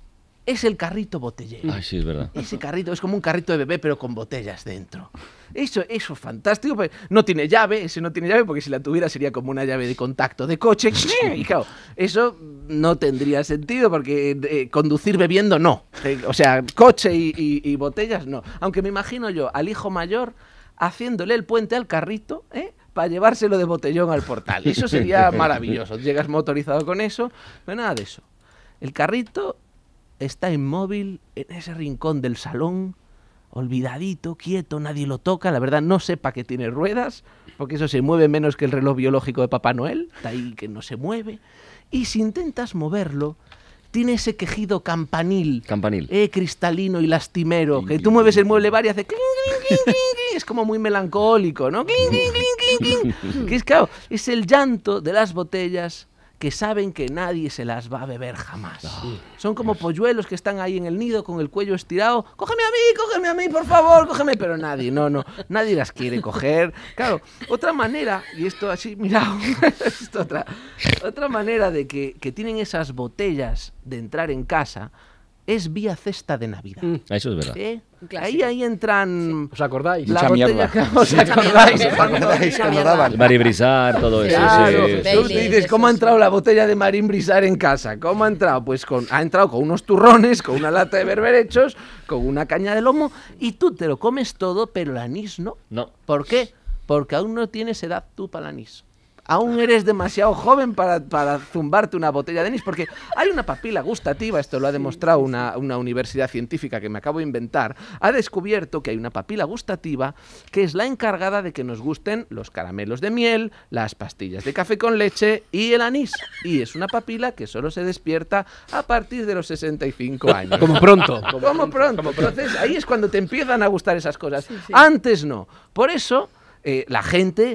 es el carrito botellero. Ay, sí, es verdad. Ese carrito es como un carrito de bebé, pero con botellas dentro. Eso, eso es fantástico. Pues no tiene llave, ese no tiene llave, porque si la tuviera sería como una llave de contacto de coche. Y claro, eso no tendría sentido, porque eh, conducir bebiendo no. Eh, o sea, coche y, y, y botellas no. Aunque me imagino yo al hijo mayor haciéndole el puente al carrito, ¿eh? Para llevárselo de botellón al portal. Eso sería maravilloso. Llegas motorizado con eso, pero nada de eso. El carrito está inmóvil en ese rincón del salón, olvidadito, quieto, nadie lo toca. La verdad no sé para qué tiene ruedas, porque eso se mueve menos que el reloj biológico de Papá Noel, está ahí que no se mueve. Y si intentas moverlo, tiene ese quejido campanil, campanil. Eh, cristalino y lastimero, que tú mueves el mueble bar y hace clink, clink, clink, clink, es como muy melancólico, ¿no? Clink, clink, clink, clink, clink. Que es, claro, es el llanto de las botellas que saben que nadie se las va a beber jamás. Sí. Son como polluelos que están ahí en el nido con el cuello estirado. ¡Cógeme a mí, cógeme a mí, por favor, cógeme! Pero nadie, no, no, nadie las quiere coger. Claro, otra manera, y esto así, mirad, esto otra, otra manera de que, que tienen esas botellas de entrar en casa es vía cesta de Navidad. Mm, eso es verdad. ¿Eh? Ahí, ahí entran... Sí. ¿Os acordáis? La Mucha botella, mierda. ¿os acordáis? ¿Os acordáis cuando daban? El Marín Brisar, todo eso. Claro, Sí, tú sí. dices, ¿cómo ha entrado la botella de Marín Brisar en casa? ¿Cómo ha entrado? Pues con, ha entrado con unos turrones, con una lata de berberechos, con una caña de lomo, y tú te lo comes todo, pero el anís no. No. ¿Por qué? Porque aún no tienes edad tú para el anís. Aún eres demasiado joven para, para zumbarte una botella de anís, porque hay una papila gustativa, esto lo ha demostrado una, una universidad científica que me acabo de inventar, ha descubierto que hay una papila gustativa que es la encargada de que nos gusten los caramelos de miel, las pastillas de café con leche y el anís. Y es una papila que solo se despierta a partir de los sesenta y cinco años. Como pronto. Como, como pronto. Como pronto. Entonces ahí es cuando te empiezan a gustar esas cosas. Sí, sí. Antes no. Por eso eh, la gente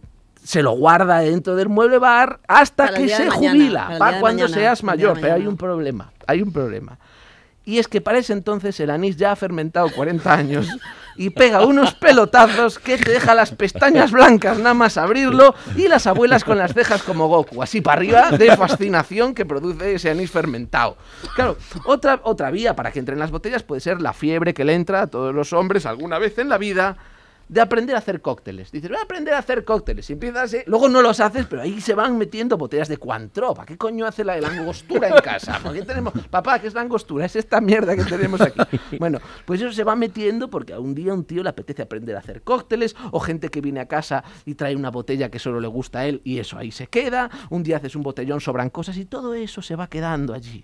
se lo guarda dentro del mueble bar hasta para que se mañana, jubila, para, para cuando mañana, seas mayor. Pero hay mañana. un problema, hay un problema. Y es que para ese entonces el anís ya ha fermentado cuarenta años y pega unos pelotazos que te deja las pestañas blancas nada más abrirlo y las abuelas con las cejas como Goku, así para arriba de fascinación que produce ese anís fermentado. Claro, otra, otra vía para que entren las botellas puede ser la fiebre que le entra a todos los hombres alguna vez en la vida de aprender a hacer cócteles. Dices, voy a aprender a hacer cócteles. Y empiezas, ¿eh? Luego no los haces, pero ahí se van metiendo botellas de Cointreau. ¿Para qué coño hace la de la angostura en casa? ¿Por qué tenemos, papá, qué es la angostura? Es esta mierda que tenemos aquí. Bueno, pues eso se va metiendo porque a un día a un tío le apetece aprender a hacer cócteles, o gente que viene a casa y trae una botella que solo le gusta a él y eso ahí se queda. Un día haces un botellón, sobran cosas y todo eso se va quedando allí.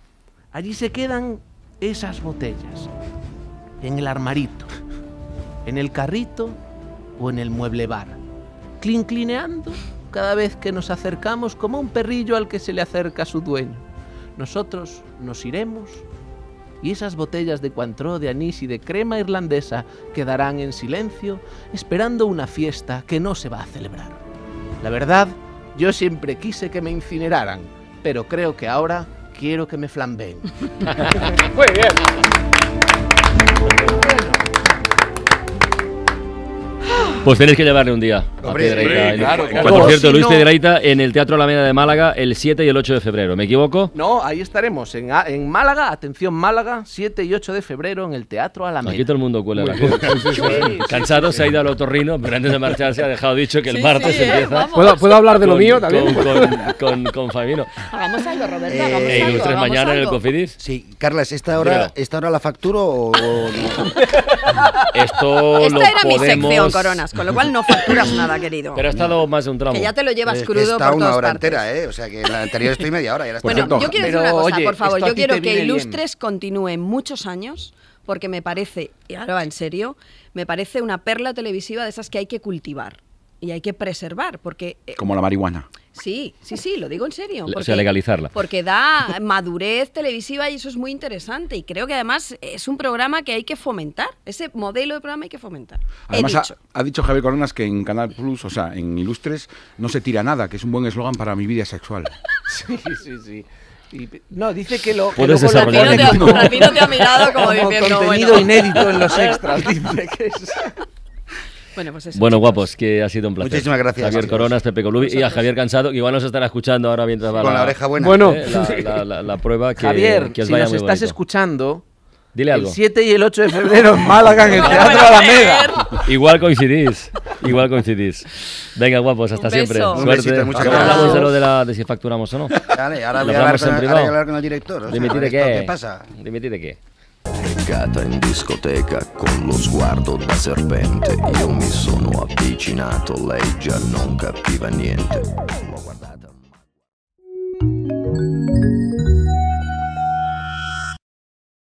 Allí se quedan esas botellas, en el armarito, en el carrito o en el mueble bar, clinclineando cada vez que nos acercamos como un perrillo al que se le acerca a su dueño. Nosotros nos iremos y esas botellas de Cointreau, de anís y de crema irlandesa quedarán en silencio esperando una fiesta que no se va a celebrar. La verdad, yo siempre quise que me incineraran, pero creo que ahora quiero que me flambeen. Muy bien. Pues tenéis que llevarle un día. a Hombre, Piedrahita. hombre, claro, Que, claro. por cierto, Si Luis no- Piedrahita en el Teatro Alameda de Málaga el siete y el ocho de febrero. ¿Me equivoco? No, ahí estaremos, en, A- en Málaga, atención Málaga, siete y ocho de febrero en el Teatro Alameda. Aquí todo el mundo cuela Muy la bien. cosa. Sí, sí, sí. Cansado, se ha ido al otorrino, pero antes de marcharse ha dejado dicho que el Sí, martes sí, eh, empieza. vamos. ¿Puedo, ¿Puedo hablar de lo con- mío también? Con, con, con, con Famino. Hagamos algo, Roberto, Eh, hagamos E algo. ilustres hagamos mañana en el algo. Cofidis. Sí, Carlas, ¿esta hora, Dímelo. ¿esta hora la facturo o, o no? Esto Esta lo era mi podemos... sección, Coronas, con lo cual no facturas nada, querido. Pero ha estado más de un tramo. Que ya te lo llevas Es que crudo está por una todas hora partes. entera, ¿eh? O sea que en la anterior estoy media hora. Y ahora está Bueno, haciendo- yo quiero Pero, decir una cosa, oye, por favor. esto a Yo ti quiero te que viene bien. Ilustres continúe muchos años, porque me parece, y ahora va en serio, me parece una perla televisiva de esas que hay que cultivar y hay que preservar, porque... eh, Como la marihuana. Sí, sí, sí, lo digo en serio. O sea, legalizarla. Porque da madurez televisiva y eso es muy interesante. Y creo que además es un programa que hay que fomentar. Ese modelo de programa hay que fomentar. Además, He ha, dicho. ha dicho Javier Coronas que en Canal Plus, o sea, en Ilustres, no se tira nada, que es un buen eslogan para mi vida sexual. Sí, sí, sí. Y- no, dice que lo que Puedes luego lo desarrollar pone un como- Rafino te ha mirado como como diciendo, contenido bueno. inédito en los extras. Dice que es... Bueno, pues eso. Bueno, chicos. guapos, que ha sido un placer. Muchísimas gracias, Javier chicos. Coronas, Pepe Colubi y a Javier Cansado, que igual nos estará escuchando ahora mientras va Con la oreja buena. Bueno. eh, la, la- la- la prueba. Que, Javier, que os si vaya nos muy estás bonito. escuchando, Dile algo. el siete y el ocho de febrero en Málaga, en el Teatro Alameda. Igual coincidís, igual coincidís. Venga, guapos, hasta Un siempre. beso. Un Suerte. besito, muchas Luego gracias. hablamos de lo de, la, de si facturamos o no. Vale, ahora Lo voy a hablar hablamos con, en ahora privado. voy a hablar con el director. o sea, Dimitir de ¿esto qué? ¿Qué pasa? Dimitir de qué. Recata in discoteca con lo sguardo da serpente. Io mi sono avvicinato, lei già non capiva niente. L'ho guardato.